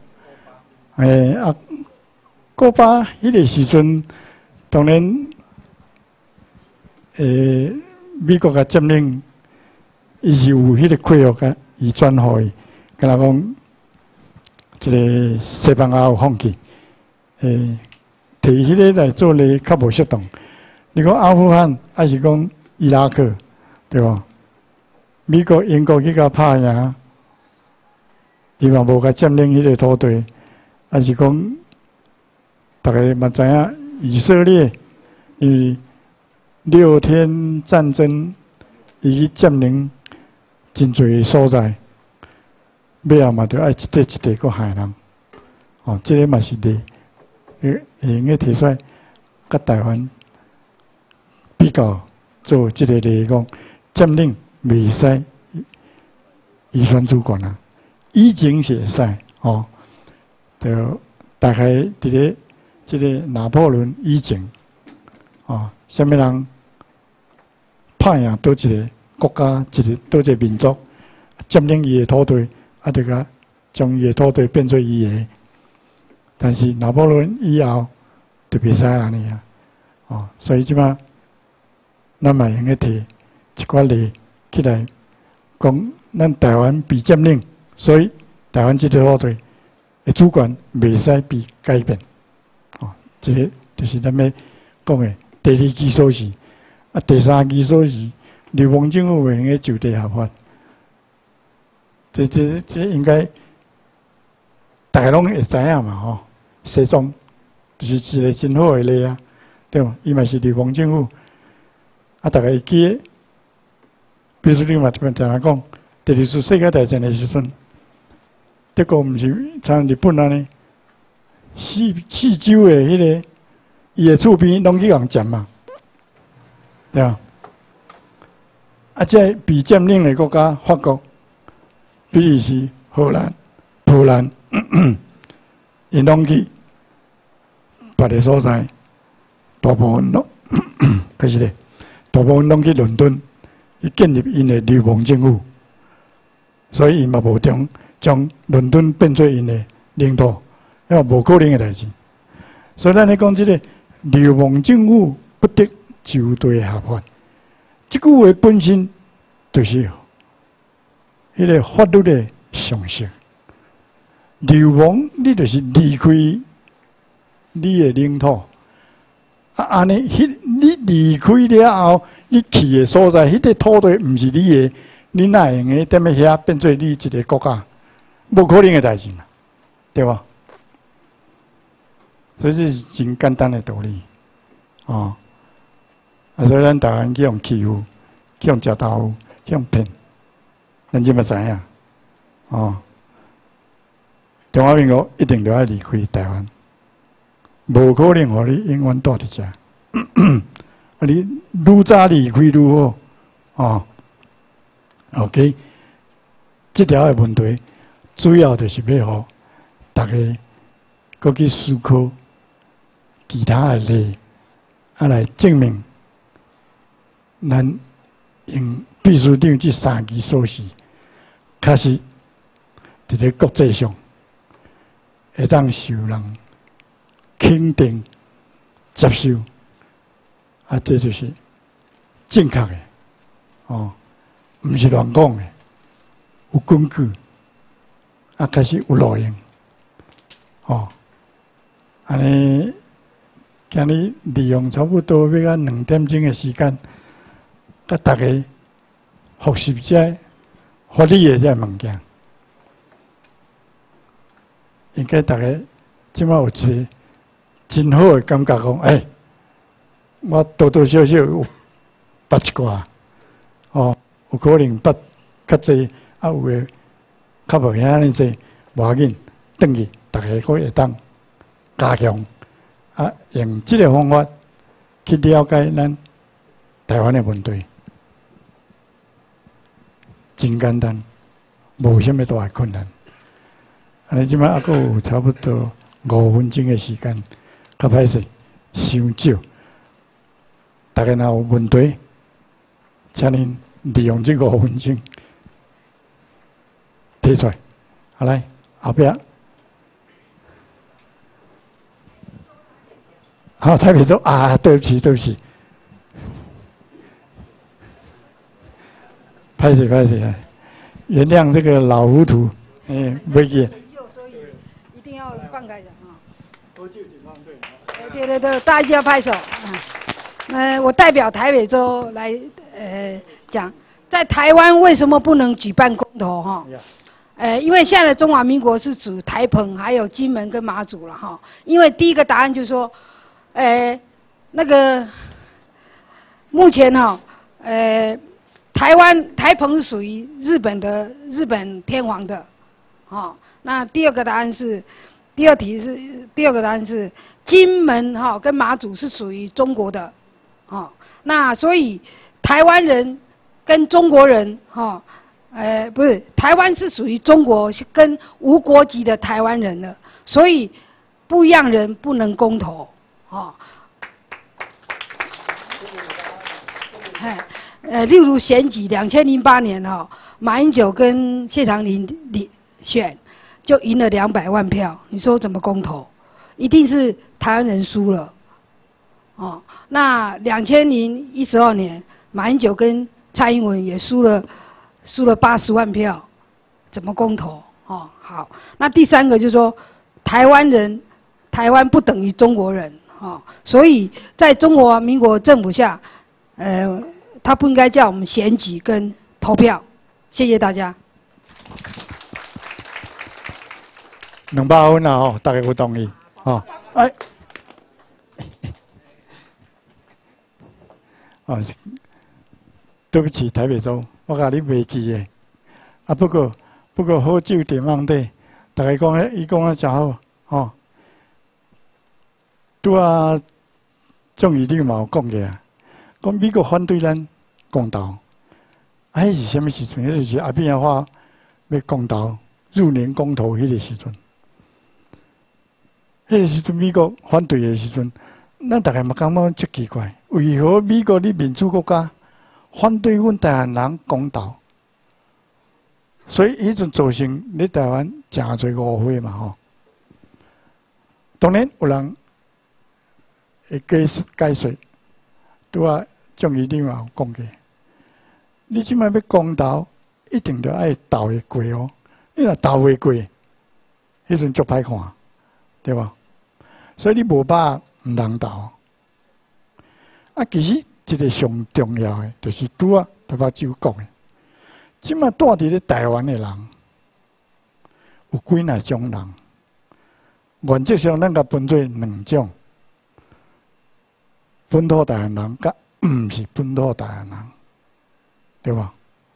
古巴迄个时阵，当然美国甲占领，伊是有迄个契约甲伊转互伊，敢若讲，即个西班牙有放弃，摕迄个来做咧较无适当。你讲阿富汗还是讲伊拉克，对无？美国、英国去甲拍赢，伊嘛无甲占领迄个土地，还是讲，大家嘛知影以色列，因为6天战争，伊去占领真侪所在，尾后嘛着爱一块一块搁害人，哦，这个嘛是例，会用个提出来，甲台湾比较做即个例讲，占领袂使移转主权啊，以前是会使哦，就大概伫咧即个拿破仑以前，哦，啥物人拍赢倒一个国家，倒一个民族，占领伊的土地，啊，就甲将伊的土地变做伊的。但是拿破仑以后就袂使安尼啊，哦，所以即摆咱嘛用个摕一寡例起来讲，咱台湾被占领，所以台湾即个土地的主权袂使被改变。哦，这个就是咱要讲的第2基础是，啊，第3基础是流亡政府用个就地合法。这应该大家拢会知影嘛，吼。西藏就是一个真好的例啊，对嘛？伊嘛是流亡政府，啊，大家会记得，比如说你嘛常常讲，第2次世界大战的时阵，德国毋是像日本安尼，四周的迄个伊的厝边拢去共占嘛，对吧？啊，这被占领的国家，法国、比利时、荷兰、波兰，因拢去别个所在，大部分拢，开始咧，大部分拢去伦敦，去建立因的流亡政府，所以伊嘛无将伦敦变做因的领土，因为无可能的代志。所以咱咧讲即个流亡政府不得就地合法，即句话本身就是迄个法律的常识。流亡，你就是离开你的领土，啊，安尼，你离开了后，你去的所在，迄个土地毋是你的，你哪会用个踮咧遐变做你一个国家？无可能的代志嘛，对吧？所以这是真简单的道理，哦。啊，所以咱台湾去用欺负，去用食豆腐，去用骗，咱即嘛知影，哦。中华民国一定就要离开台湾，无可能互你永远住伫遮。啊，你愈早离开愈好，哦。OK， 这条的问题主要就是要互大家搁去思考其他的例，啊来证明咱用秘书长这3支措施，确实伫咧国际上会当受人肯定、接受，啊，这就是正确的，哦，毋是乱讲的，有根据，啊，开始有路用，哦，安尼，今日利用差不多要到2点钟的时间，甲大家复习这法律的这物件。应该大家即摆有一个真好的感觉，讲，我多多少少有捌一寡，哦，有可能捌较济，啊有诶较无遐尼济，无要紧，转去大家可会当加强，啊，用即个方法去了解咱台湾的问题，真简单，无啥物大的困难。安尼即摆还阁有差不多5分钟的时间，较歹势，伤少。大家若有问题，请恁利用这5分钟提出来。好来，后壁。好，台北说啊，对不起，对不起。 拍谁，原谅这个老糊涂，没记。 所以一定要放开的啊。对，大家拍手。我代表台北州来讲，在台湾为什么不能举办公投哈？因为现在的中华民国是属台澎还有金门跟马祖了哈。因为第一个答案就是说，那个目前哈，台澎是属于日本天皇的，哦。那第二个答案是，第二个答案是金门哈跟马祖是属于中国的。哦，那所以台湾人跟中国人哈，不是，台湾是属于中国跟无国籍的台湾人的，所以不一样人不能公投，哦。例如选举2008年哈，马英九跟谢长廷选就赢了200万票，你说怎么公投？一定是台湾人输了。哦，那2012年，马英九跟蔡英文也输了80万票，怎么公投？哦，好，那第三个就是说，台湾不等于中国人，哦，所以在中华民国政府下，他不应该叫我们选举跟投票。谢谢大家。 200分啦吼，大家有同意，哦，哦，对不起，台北州，我甲你袂记诶。啊，不过好酒点放底，大家讲伊讲啊真好，吼。拄啊，众议长嘛有讲过啊，讲美国反对咱公投，啊，迄是啥物时阵？迄就是阿扁话要公投入年公投迄个时阵。迄个时阵美国反对的时阵，咱大家嘛感觉足奇怪，为何美国的民主国家反对阮台湾人公投？所以迄阵造成咧台湾真侪误会嘛吼。当然有人会解释，拄啊众议长嘛有讲过，你即摆要公投，一定着爱投会过哦。你若投袂过，迄阵足歹看，对吧？所以你无把握毋通投。啊，其实一个上重要的，就是拄啊台北州讲的，即摆住伫咧台湾的人，有几若种人？原则上，咱甲分做2种：本土台湾人，甲毋是本土台湾人，对吧？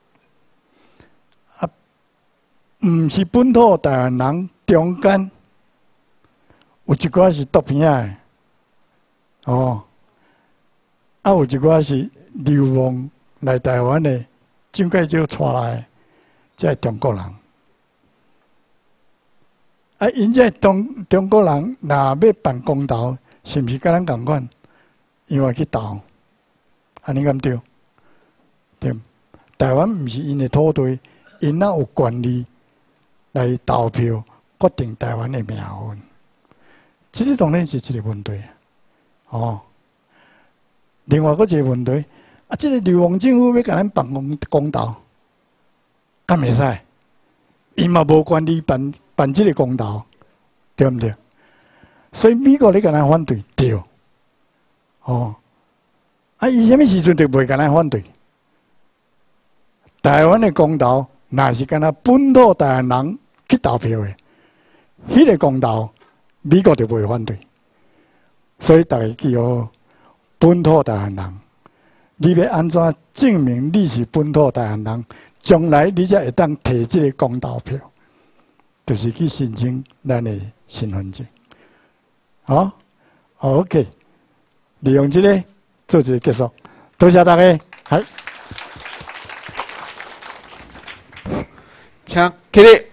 啊，毋是本土台湾人中间。有一寡是独片仔的，哦，啊有一寡是流亡来台湾的，蒋介石带来的，这是中国人。啊，因这中国人若要办公投，是毋是甲咱共款？因为去投，安尼敢对？对，台湾毋是因的土地，因哪有权利来投票决定台湾的命运？这个当然是一个问题，哦。另外，一个问题，啊，这个流亡政府要甲咱办公投，敢袂使？伊嘛无权利办这个公投，对毋对？所以美国咧甲咱反对，对，哦。啊，伊啥物时阵就袂甲咱反对？台湾的公投，若是敢若本土台湾人去投票的，迄个公投。美国就不会反对，所以大家记好，本土台湾人，你要安怎证明你是本土台湾人？将来你才会当摕这个公投票，就是去申请咱的身份证。好 ，OK， 利用这个做一个结束，多谢大家，系， 请起立。